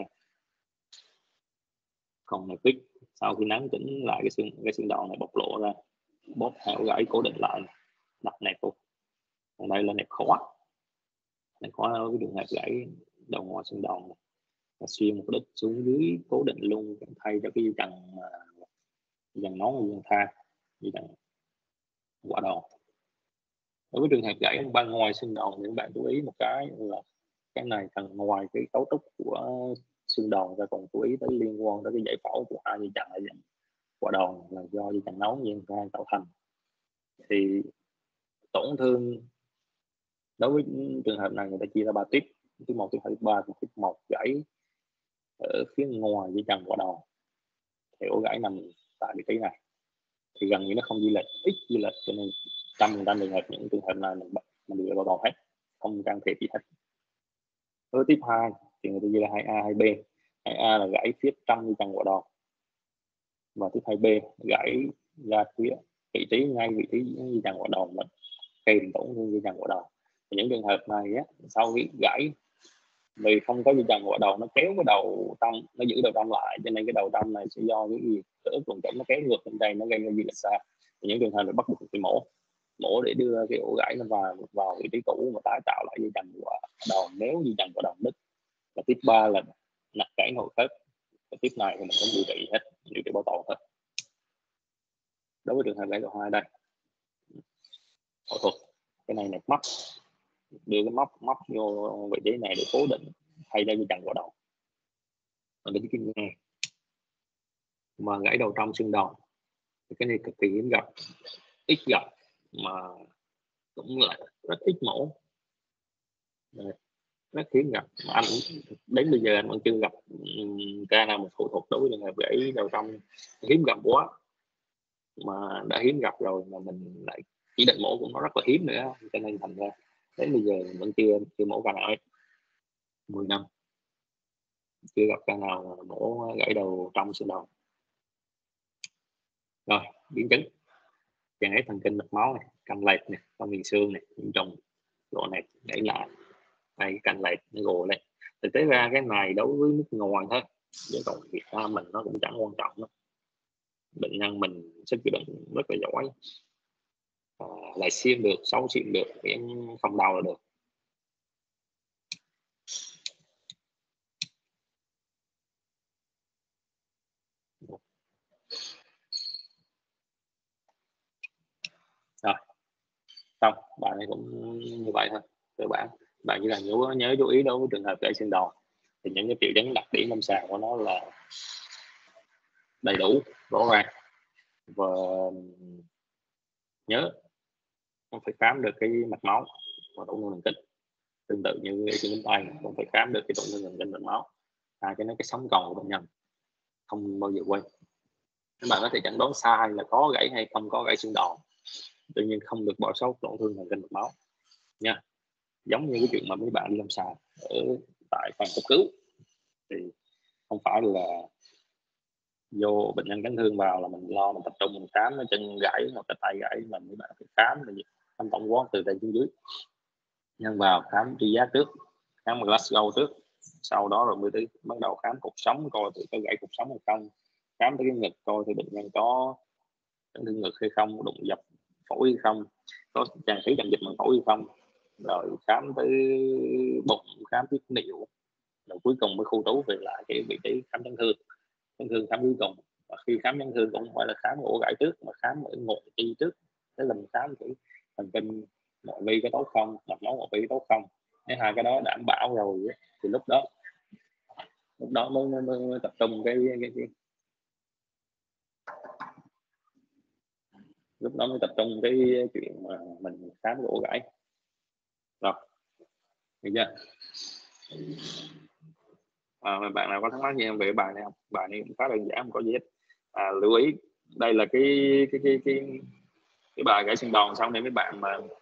Còn nhạc vít sau khi nắn chỉnh lại cái xương đòn này bộc lộ ra, bóp hẻo gãy cố định lại, đặt nẹp luôn. Còn đây là nẹp khóa. Nẹp khóa ở cái trường hợp gãy đầu ngoài xương đòn này, xuyên một đích xuống dưới cố định luôn, thay cho cái dàn nón dàn tha, dàn quả đòn. Đối với trường hợp gãy bên ngoài xương đòn thì các bạn chú ý một cái là cái này cần ngoài cái cấu trúc của xương đòn ra còn chú ý tới liên quan tới cái giải phẫu của hai dây chằng lại quả đòn là do dây chằng nón dây tha tạo thành. Thì tổn thương đối với trường hợp này người ta chia ra 3 tiếp. Tiếp 1, tiếp 2, tiếp 3. Tiếp 1 gãy ở phía ngoài dây chằng quả đòn, thì ổ gãy nằm tại vị trí này thì gần như nó không di lệch, ít di lệch, cho nên 100% trường hợp những trường hợp này mình điều bảo tồn hết, không can thiệp gì hết. Với tiếp 2 thì người ta chia ra 2A 2B. 2A là gãy phía trong dây chằng quả đòn, và tiếp 2B gãy ra phía vị trí ngay vị trí dây chằng quả đòn mình kèm tổn thương dây chằng quả đòn. Những trường hợp này á, sau khi gãy vì không có dây chằng quả đòn, nó kéo cái đầu tâm, nó giữ đầu tâm lại, cho nên cái đầu tâm này sẽ do cái gì tuần trống nó kéo ngược lên đây, nó gây ra di lệch xa. Những trường hợp này bắt buộc phải mổ để đưa cái ổ gãy nó vào vị trí cũ và tái tạo lại dây chằng quả đòn nếu dây chằng quả đòn đứt. Và tiếp 3 là nặt gãy nội khớp. Tiếp này thì mình cũng điều trị hết, điều trị bảo tồn hết. Đối với trường hợp gãy đầu 2 đây, phẫu thuật cái này nẹp móc, đưa cái móc vô vị trí này để cố định thay ra dây chằng quả đòn ở bên kia nghe. Mà gãy đầu trong xương đòn thì cái này cực kỳ hiếm gặp, ít gặp mà cũng là rất ít mổ, rất hiếm gặp. Mà anh đến bây giờ anh vẫn chưa gặp ca nào một phẫu thuật đối với trường hợp gãy đầu trong, hiếm gặp quá. Mà đã hiếm gặp rồi mà mình lại chỉ định mổ cũng nó rất là hiếm nữa, cho nên thành ra đến bây giờ vẫn chưa mổ ca nào hết. 10 năm chưa gặp ca nào mổ gãy đầu trong xương đòn. Rồi biến chứng chèn ép thần kinh mạch máu này, căng lệch này, con miền xương này, nhiễm trùng, độ này gãy lại, đây căng lệch nó gồ lên. Thực tế ra cái này đối với nước ngoài thôi, chứ còn Việt Nam mình nó cũng chẳng quan trọng lắm. Bệnh nhân mình sức chịu đựng rất là giỏi, lại xiêm được, xấu xiêm được, em không đau là được. Rồi xong, bạn này cũng như vậy thôi. Cơ bản bạn chỉ là nhớ chú ý đối với trường hợp gãy xương đòn thì những cái triệu chứng đặc điểm lâm sàng của nó là đầy đủ, rõ ràng, và nhớ không phải khám được cái mạch máu và tổn thương thần kinh. Tương tự như cái cánh tay cũng phải khám được cái tổn thương thần kinh mạch máu, cho nên cái sống còn của bệnh nhân không bao giờ quên. Các bạn có thể chẩn đoán sai là có gãy hay không có gãy xương đòn, tuy nhiên không được bỏ sót tổn thương thần kinh mạch máu nha. Giống như cái chuyện mà mấy bạn đi lâm sàng ở tại phòng cấp cứu. Thì không phải là vô bệnh nhân chấn thương vào là mình lo mình tập trung mình khám cái chân gãy hoặc cái tay gãy, mà mấy bạn phải khám tổng quát từ trên xuống dưới. Nhân vào khám tri giác trước, khám Glasgow trước, sau đó rồi mới tới bắt đầu khám cột sống, coi từ có gãy cột sống hay không, khám tới cái ngực coi thì bệnh nhân có chấn thương ngực hay không, đụng dập phổi hay không, có tràn khí tràn dịch bằng phổi hay không, rồi khám tới bụng, khám tiết niệu, rồi cuối cùng mới khu trú về lại cái vị trí khám chấn thương khám cuối cùng. Và khi khám chấn thương cũng không phải là khám ổ gãy trước mà khám ở ngộ chi trước, thế là mình khám cái thần kinh nội vi có tốt không, mạch máu nội vi tốt không. Nếu hai cái đó đảm bảo rồi thì lúc đó mới tập trung cái lúc đó mới tập trung cái chuyện mà mình khám ổ gãy. Rồi, được chưa? Bạn nào có thắc mắc gì về bài này không? Bài này cũng khá đơn giản, không có gì hết. Lưu ý đây là cái bài gãy xương đòn. Sau này mấy bạn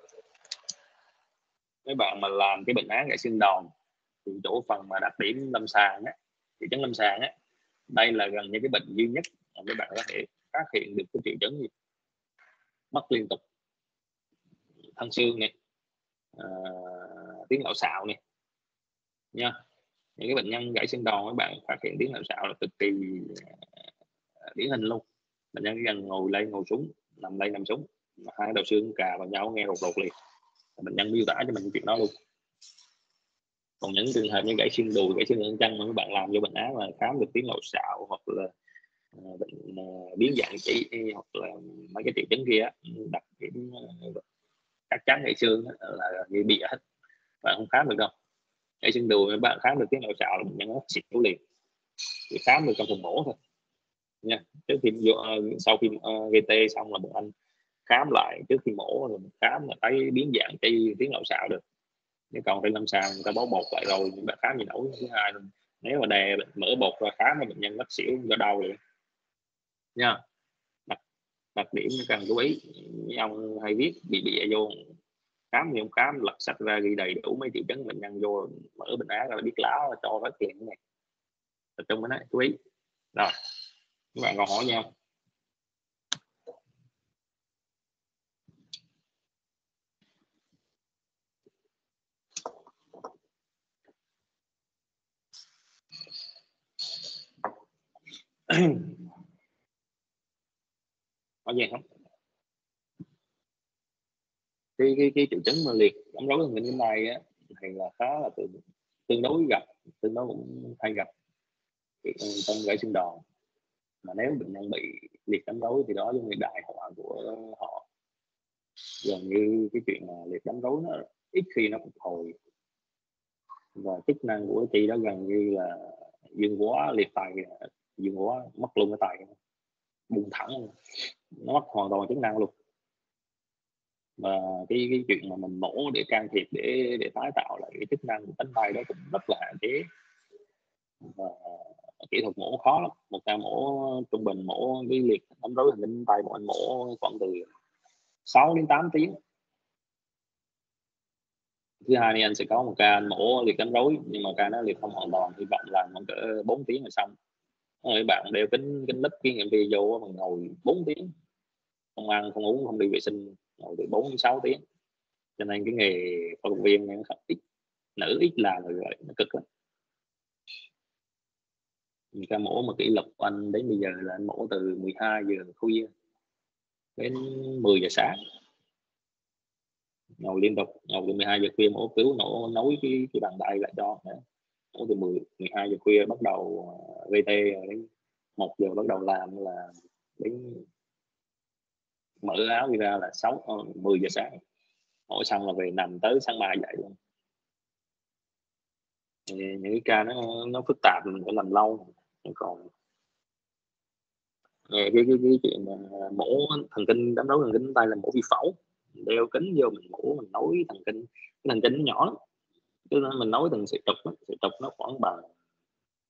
mà làm cái bệnh án gãy xương đòn thì chỗ phần mà đặc điểm lâm sàng á, triệu chứng lâm sàng á, đây là gần như cái bệnh duy nhất mà mấy bạn có thể phát hiện được cái triệu chứng gì mất liên tục, thân xương này, tiếng lạo xạo này nha. Những cái bệnh nhân gãy xương đòn các bạn phát hiện tiếng lạo xạo là cực kỳ điển hình luôn. Bệnh nhân gần ngồi lên ngồi xuống, nằm lên nằm xuống, hai đầu xương cà vào nhau nghe rột rột liền. Bệnh nhân miêu tả cho mình chuyện đó luôn. Còn những trường hợp như gãy xương đùi, gãy xương chân mà các bạn làm vô bệnh án là khám được tiếng lạo xạo hoặc là bệnh biến dạng chỉ hoặc là mấy cái triệu chứng kia, đặc điểm chắc chắn gãy xương là gây bịa hết, bạn không khám được đâu. Gãy xương đùi bạn khám được tiếng lạo xạo là bệnh nhân nó xịt đủ liền, chỉ khám được trong phòng mổ thôi nha. Trước khi sau khi GT xong là bọn anh khám lại trước khi mổ, rồi khám là thấy biến dạng cái tiếng lạo xạo được. Nếu còn trên lâm sàng người ta bó bột lại rồi chúng ta khám gì nổi. Thứ hai, nếu mà đè mở bột ra khám thì bệnh nhân ngất xỉu do đau liền nha. Đặc điểm cần chú ý, ông hay viết bị bịa vô, khám thì không khám, lật sách ra ghi đầy đủ mấy triệu chứng bệnh nhân vô mở bệnh án là biết láo cho hết tiền cái này. Tập trung cái đó chú ý. Rồi các bạn còn hỏi nhau. Có gì không? Cái triệu chứng mà liệt đóng rối thần kinh này á thì là khá là tương đối cũng hay gặp trong gãy xương đòn. Mà nếu bệnh nhân bị liệt đóng rối thì đó giống như đại họa của họ. Gần như cái chuyện mà liệt đóng rối nó ít khi nó phục hồi, và chức năng của chị đó gần như là dương quá liệt tay, dương quá mất luôn cái tay, bung thẳng luôn, nó mất hoàn toàn chức năng luôn. Và cái chuyện mà mình mổ để can thiệp để tái tạo lại cái chức năng của cánh tay đó cũng rất là hạn chế. Và kỹ thuật mổ khó lắm. Một ca mổ trung bình mổ cái liệt đóng rối thần kinh tay bọn anh mổ khoảng từ 6 đến 8 tiếng. Thứ hai thì anh sẽ có một ca mổ liệt đóng rối nhưng mà ca nó liệt không hoàn toàn, hy vọng là khoảng cỡ 4 tiếng là xong. Các bạn đeo kính lúp cái nghiệm vi vô mà ngồi 4 tiếng, không ăn không uống không đi vệ sinh, ngồi từ 4 đến 6 tiếng. Cho nên cái nghề phẫu thuật viên này nó ít, nữ ít làm rồi vậy, nó cực lắm. Ca mổ mà kỷ lục của anh đến bây giờ là anh mổ từ 12 giờ khuya đến 10 giờ sáng, ngồi liên tục, ngồi từ 12 giờ khuya mổ cứu nối cái bàn tay lại cho. Mổ từ 12 giờ khuya bắt đầu VT, đến 1 giờ bắt đầu làm, là đến mở áo đi ra là 10 giờ sáng. Mổ xong là về nằm tới sáng mai dậy luôn. Thì những cái ca nó phức tạp mình phải làm lâu. Còn cái chuyện mà mổ thần kinh đám rối thần kinh tay là mổ vi phẫu, đeo kính vô mình mổ, mình nối thần kinh, cái thần kinh nó nhỏ lắm, chứ mình nối từng sợi trục nó khoảng bằng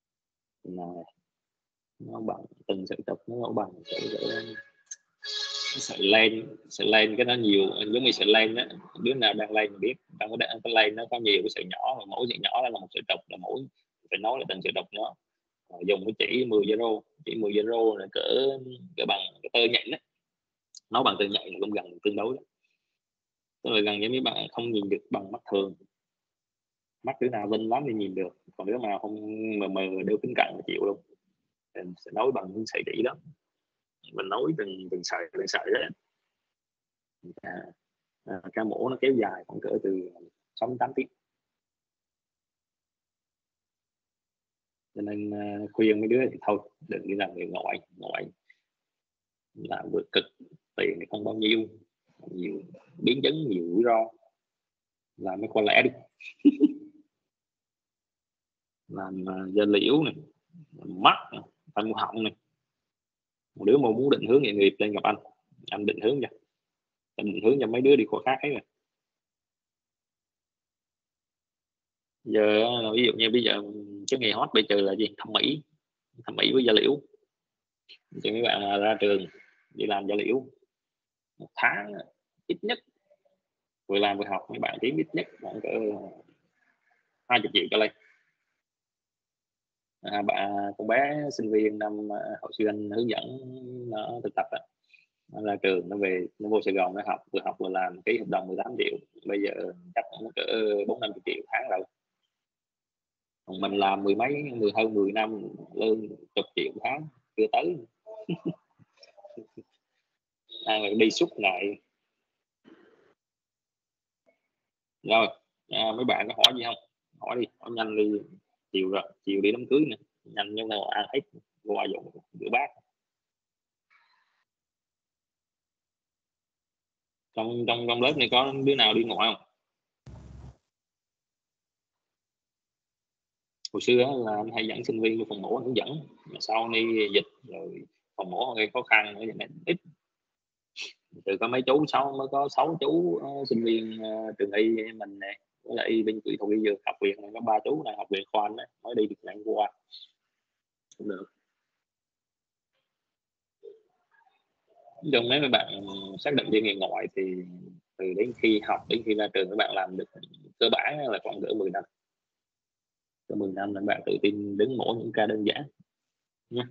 này, nó bằng từng sợi trục nó bằng Sợi len cái nó nhiều, giống như sợi len đó, đứa nào đang len biết trong cái len nó có nhiều cái sợi nhỏ, và mỗi sợi nhỏ là một sợi trục, là mỗi phải nói là từng sợi trục nhỏ. Dùng cái chỉ 10 zero là cỡ bằng cái tơ nhện đó, nói bằng tơ nhện cũng gần tương đối đó. Tức là gần như mấy bạn không nhìn được bằng mắt thường, mắt đứa nào linh lắm thì nhìn được, còn đứa nào không mờ đeo kính cận là chịu luôn. Mình sẽ nói bằng những sợi chỉ đó, mình nói từng sợi đấy. Ca mổ nó kéo dài khoảng cỡ từ 6-8 tiếng, cho nên khuyên mấy đứa thì thôi đừng đi làm người ngoại làm vừa cực, tiền thì không bao nhiêu, nhiều biến chứng, nhiều rủi ro, làm mấy con lẻ đi. Làm da liễu này, mắt này, tai mũi họng này. Một đứa mà muốn định hướng nghề nghiệp lên gặp anh định hướng cho, định hướng cho mấy đứa đi khoa khác hết rồi. Giờ ví dụ như bây giờ cái nghề hot bây giờ là gì? Thẩm mỹ với da liễu. Thì mấy bạn mà ra trường đi làm da liễu 1 tháng ít nhất vừa làm vừa học, mấy bạn kiếm ít nhất khoảng cỡ 20 triệu trở lên. Con bé sinh viên năm hồi xưa anh hướng dẫn nó thực tập nó ra trường, nó về, nó vô Sài Gòn, nó học vừa làm, ký hợp đồng 18 triệu, bây giờ chắc nó cỡ 40-50 triệu tháng rồi. Còn mình làm hơn 10 năm lương 10 triệu tháng chưa tới. Đi suốt ngày. Rồi mấy bạn có hỏi gì không? Hỏi đi, hỏi nhanh đi. Chiều đi đám cưới nè, nhanh như nào ăn hết qua dụng rửa bát. Trong lớp này có đứa nào đi ngoại không? Hồi xưa là anh hay dẫn sinh viên vô phòng mổ hướng dẫn, mà sau này dịch rồi phòng mổ gây khó khăn nữa, nên ít. Từ có mấy chú mới có 6 chú sinh viên trường y mình nè, với lại bên kỹ thuật y dược học viện này có 3 chú này học viện khoa anh mới đi được lần qua cũng được. Trong mấy bạn xác định đi nghề ngoại thì từ đến khi học đến khi ra trường các bạn làm được cơ bản là khoảng cỡ 10 năm. Từ 10 năm là bạn tự tin đứng mổ những ca đơn giản nha.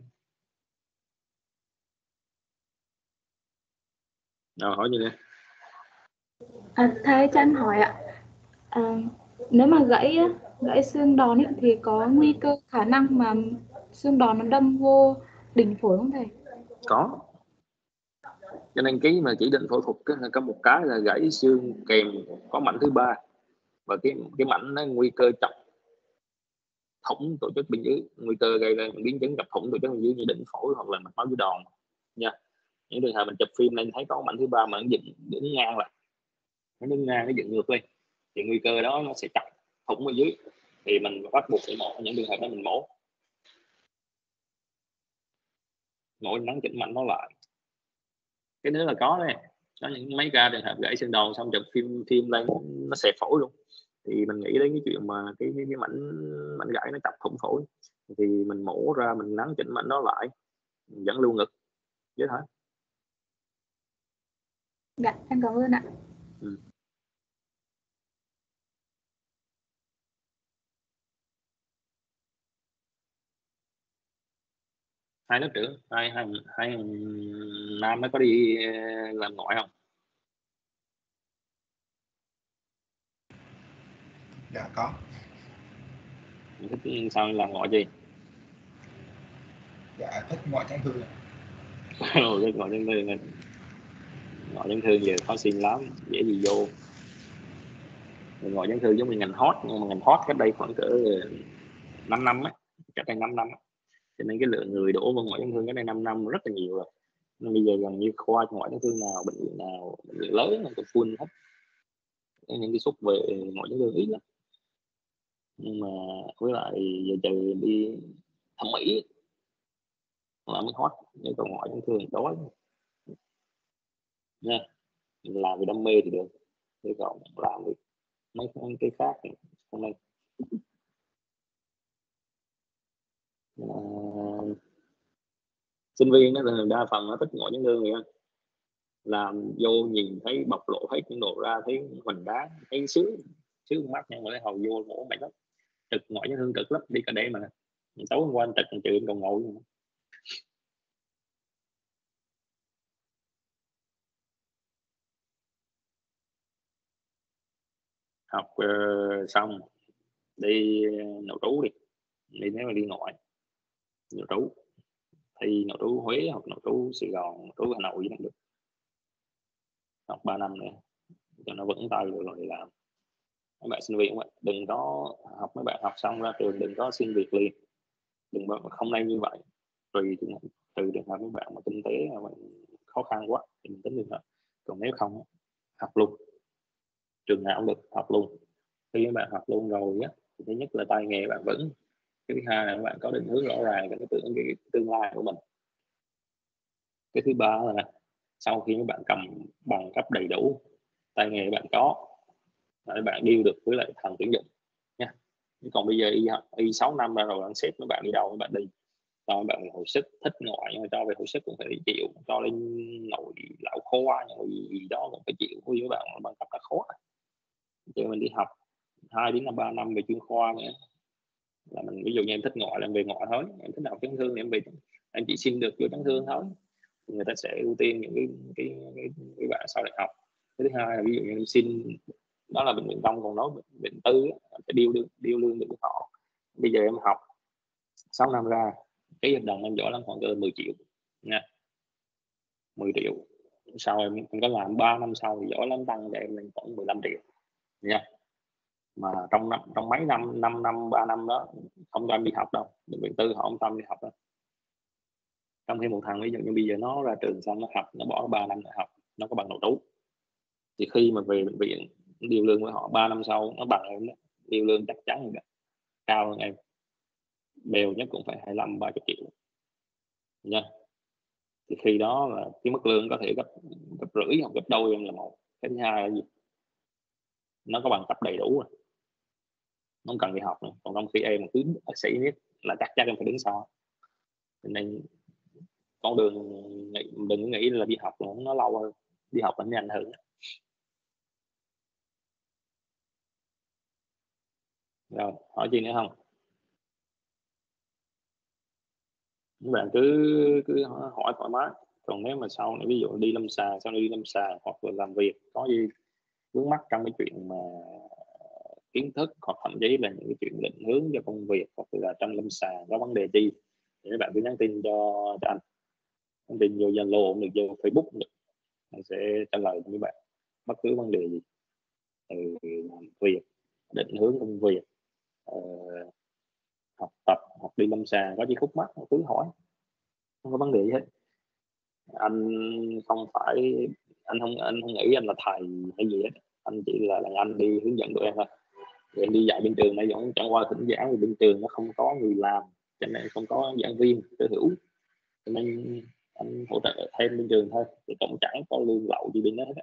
Rồi hỏi gì nữa? Thầy cho anh hỏi ạ, nếu mà gãy xương đòn ấy, thì có nguy cơ khả năng mà xương đòn nó đâm vô đỉnh phổi không thầy? Có. Cho nên cái mà chỉ định phẫu thuật có một cái là gãy xương kèm có mảnh thứ ba, và cái mảnh nó nguy cơ chọc thủng tổ chức bên dưới, nguy cơ gây ra biến chứng chọc thủng tổ chức bên dưới như đỉnh phổi hoặc là mạch máu dưới đòn nha. Những trường hợp mình chụp phim lên thấy có mảnh thứ ba mà nó dựng ngang lại, nó đứng ngang, nó dựng ngược lên, thì nguy cơ đó nó sẽ chọc thủng ở dưới, thì mình bắt buộc phải mổ. Những trường hợp đó mình mổ nắn chỉnh mạnh nó lại. Cái nữa là có đấy, có những mấy ca trường hợp gãy xương đòn xong chụp phim lên nó xẹp phổi luôn, thì mình nghĩ đến cái chuyện mà cái mảnh gãy nó chọc thủng phổi, thì mình mổ ra, mình nắn chỉnh mạnh nó lại, mình vẫn lưu ngực vậy thôi. Dạ, em cảm ơn ạ. Hai lớp trưởng, hai nam mới có đi làm ngoại không? Dạ có. Thích sao làm ngoại gì? Dạ thích ngoại chấn thương. Thích ngoại chấn thương. Ngoại chấn thương giờ khó xin lắm, dễ gì vô. Ngoại chấn thương giống như ngành hot, nhưng mà ngành hot cách đây khoảng cỡ 5 năm á, cách đây 5 năm á. Cho nên cái lượng người đổ vào ngoại chấn thương cách đây 5 năm rất là nhiều rồi. Nên bây giờ gần như khoa ngoại chấn thương nào, bệnh viện nào, bệnh viện lớn nó cũng full hết. Những cái suất về ngoại chấn thương ít lắm. Nhưng mà với lại giờ trời đi thẩm mỹ là mới hot, nếu còn ngoại chấn thương đói nha. Làm vì đam mê thì được, chứ còn làm vì mấy cái khác thì không nên. Sinh viên đó là đa phần nó thích ngoại chấn thương vậy. làm vô nhìn thấy bộc lộ hết những đồ ra, thấy mình đá, thấy sướng mắt, nhưng mà hầu vô mổ mày lắm, trực ngoại chấn thương cực lắm, đi cả đêm mà tối hôm qua anh trực trừ còn ngồi. Học xong đi nội trú đi nếu mà đi ngoại nội trú thì nội trú Huế hoặc nội trú Sài Gòn, nội trú Hà Nội cũng được, học 3 năm nữa cho nó vững tay rồi đi làm. Mấy bạn sinh viên đừng có học, mấy bạn học xong ra trường đừng có xin việc liền, đừng không nên như vậy. Trừ trường hợp mấy bạn mà kinh tế mà khó khăn quá thì mình tính được đó, còn nếu không học luôn, trường nào cũng được học luôn. Khi các bạn học luôn rồi á, thì thứ nhất là tay nghề bạn vững, cái thứ hai là các bạn có định hướng rõ ràng về cái tương lai của mình. Cái thứ ba là sau khi các bạn cầm bằng cấp đầy đủ, tay nghề bạn có, các bạn deal được với lại thằng tuyển dụng nha. Còn bây giờ y 6 năm ra rồi, bạn xếp các bạn đi đâu các bạn đi, cho các bạn hồi sức, thích ngoại nhưng mà cho về hồi sức cũng phải chịu, cho lên nội lão khoa nội gì đó cũng phải chịu. Với các bạn bằng cấp là khó, chứ mình đi học 2 đến 3 năm về chuyên khoa nữa là mình, ví dụ như em thích ngoại là em về ngoại thôi, em thích học chấn thương thì em về, em chỉ xin được vô chấn thương thôi, người ta sẽ ưu tiên những cái bạn sau đại học. Cái thứ hai là ví dụ như em xin đó là bệnh viện công, còn nói bệnh tư phải điêu lương được với họ. Bây giờ em học 6 năm ra cái hợp đồng em giỏi lắm khoảng 10 triệu nha, 10 triệu sau em có làm 3 năm sau thì giỏi lắm tăng cho em lên khoảng 15 triệu nha. Mà trong mấy năm 5 năm 3 năm đó không cho em đi học đâu, bệnh viện tư họ không tâm đi học đâu. Trong khi một thằng ví dụ như bây giờ nó ra trường xong nó học, nó bỏ 3 năm đại học, nó có bằng nội trú, thì khi mà về bệnh viện điều lương với họ 3 năm sau nó bằng em đó, điều lương chắc chắn là cao hơn em, đều nhất cũng phải 25-30 triệu nha. Thì khi đó là cái mức lương có thể gấp rưỡi hoặc gấp đôi em là một. Cái thứ hai là gì, nó có bằng cấp đầy đủ rồi, nó không cần đi học nữa. Còn trong khi em cứ bác sĩ nhất là chắc chắn em phải đứng sau. Nên con đường đừng nghĩ là đi học nó lâu hơn, đi học nó nhanh hơn. Rồi hỏi gì nữa không? Các bạn cứ hỏi thoải mái. Còn nếu mà sau này ví dụ đi lâm sàng, sau này đi lâm sàng hoặc là làm việc có gì vướng mắc trong cái chuyện mà kiến thức hoặc thậm chí là những cái chuyện định hướng cho công việc hoặc là trong lâm sàng có vấn đề gì thì các bạn cứ nhắn tin cho anh, nhắn tin vô Zalo cũng được, vô Facebook cũng được, anh sẽ trả lời cho các bạn bất cứ vấn đề gì, từ làm việc, định hướng công việc, học tập hoặc đi lâm sàng có gì khúc mắc cứ hỏi, không có vấn đề gì hết. Anh không phải, anh không nghĩ anh là thầy hay gì hết, anh chỉ là anh đi hướng dẫn tụi em thôi. Tụi em đi dạy bên trường này giống chẳng qua thỉnh giảng, vì bên trường nó không có người làm cho nên không có giảng viên cơ hữu, cho nên anh hỗ trợ thêm bên trường thôi, thì cũng chẳng có lương lậu gì bên đó hết,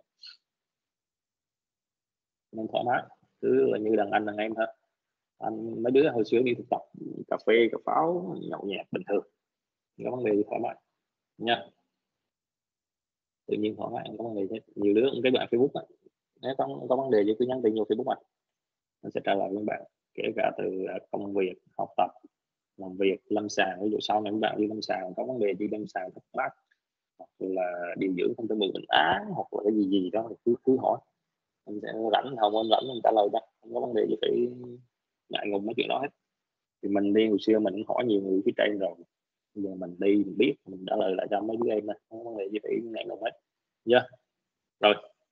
nên thoải mái, cứ là như đàn anh đàn em thôi. Anh mấy đứa hồi xưa đi thực tập cà phê cà pháo nhậu nhẹt bình thường, không có vấn đề gì, thoải mái nha, tự nhiên thoải mái, không có vấn đề hết. Nhiều đứa cái bạn Facebook á, nếu có vấn đề gì cứ nhắn tin vô Facebook anh sẽ trả lời với bạn, kể cả từ công việc, học tập, làm việc, lâm sàng. Ví dụ sau này các bạn đi lâm sàng có vấn đề đi lâm sàng thắc mắc hoặc là điều dưỡng không thể mượn bệnh án hoặc là cái gì đó thì cứ hỏi, anh sẽ rảnh không, anh rảnh anh trả lời đó, không có vấn đề gì phải ngại ngùng mấy chuyện đó hết. Thì mình đi hồi xưa mình cũng hỏi nhiều người phía trên rồi, bây giờ mình đi mình biết mình trả lời lại cho mấy đứa em này, không có vấn đề gì phải ngại ngùng hết. Yeah. Rồi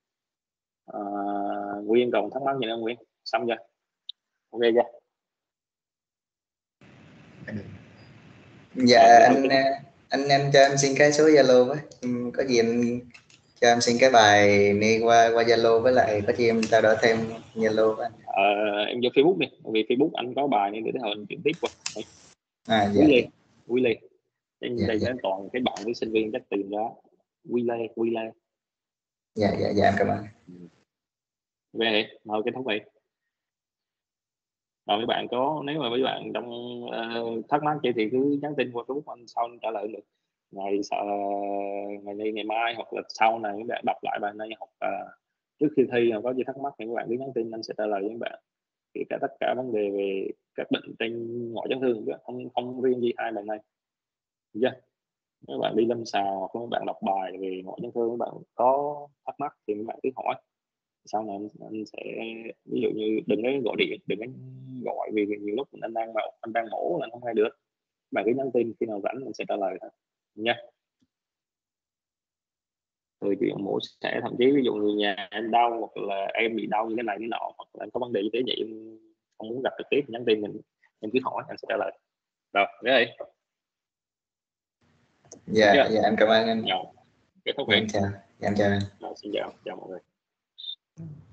Nguyên còn thắc mắc gì nữa Nguyên? Xong chưa? Ok chưa? Dạ anh em cho em xin cái số Zalo với, có gì em cho em xin cái bài đi qua Zalo, với lại có gì em trao đổi thêm Zalo với anh. Em vô Facebook đi, vì Facebook anh có bài này để mình chuyển tiếp qua. Dạ, Quý Lê dạ, đây dạ. là toàn cái bạn với sinh viên chắc tìm ra Quý Lê. Dạ em cảm ơn. Về thôi cái thú vị. Rồi mấy bạn có, nếu mà mấy bạn trong thắc mắc gì thì cứ nhắn tin qua Facebook anh sau anh trả lời được. ngày nay ngày mai hoặc là sau này các bạn đọc lại bài này, hoặc trước khi thi mà có gì thắc mắc thì các bạn cứ nhắn tin, anh sẽ trả lời với các bạn. Kể cả tất cả vấn đề về các bệnh trên ngoại chấn thương, không riêng gì hai bài này. Được chưa? Nếu bạn đi lâm sàng hoặc các bạn đọc bài về ngoại chấn thương, các bạn có thắc mắc thì các bạn cứ hỏi. Sau này anh sẽ ví dụ như đừng có gọi điện, đừng có gọi vì nhiều lúc anh đang mổ là không hay được. Bạn cứ nhắn tin, khi nào rảnh mình sẽ trả lời thôi nha. Rồi chuyện mổ sẽ thậm chí ví dụ người nhà em đau hoặc là em bị đau như thế này thế nọ, hoặc là em có vấn đề y tế gì em không muốn gặp trực tiếp, nhắn tin mình, em cứ hỏi anh sẽ trả lời. Rồi đấy. Dạ, dạ em cảm ơn anh. Kết thúc Dạ, em chào anh. Rồi, xin chào mọi người.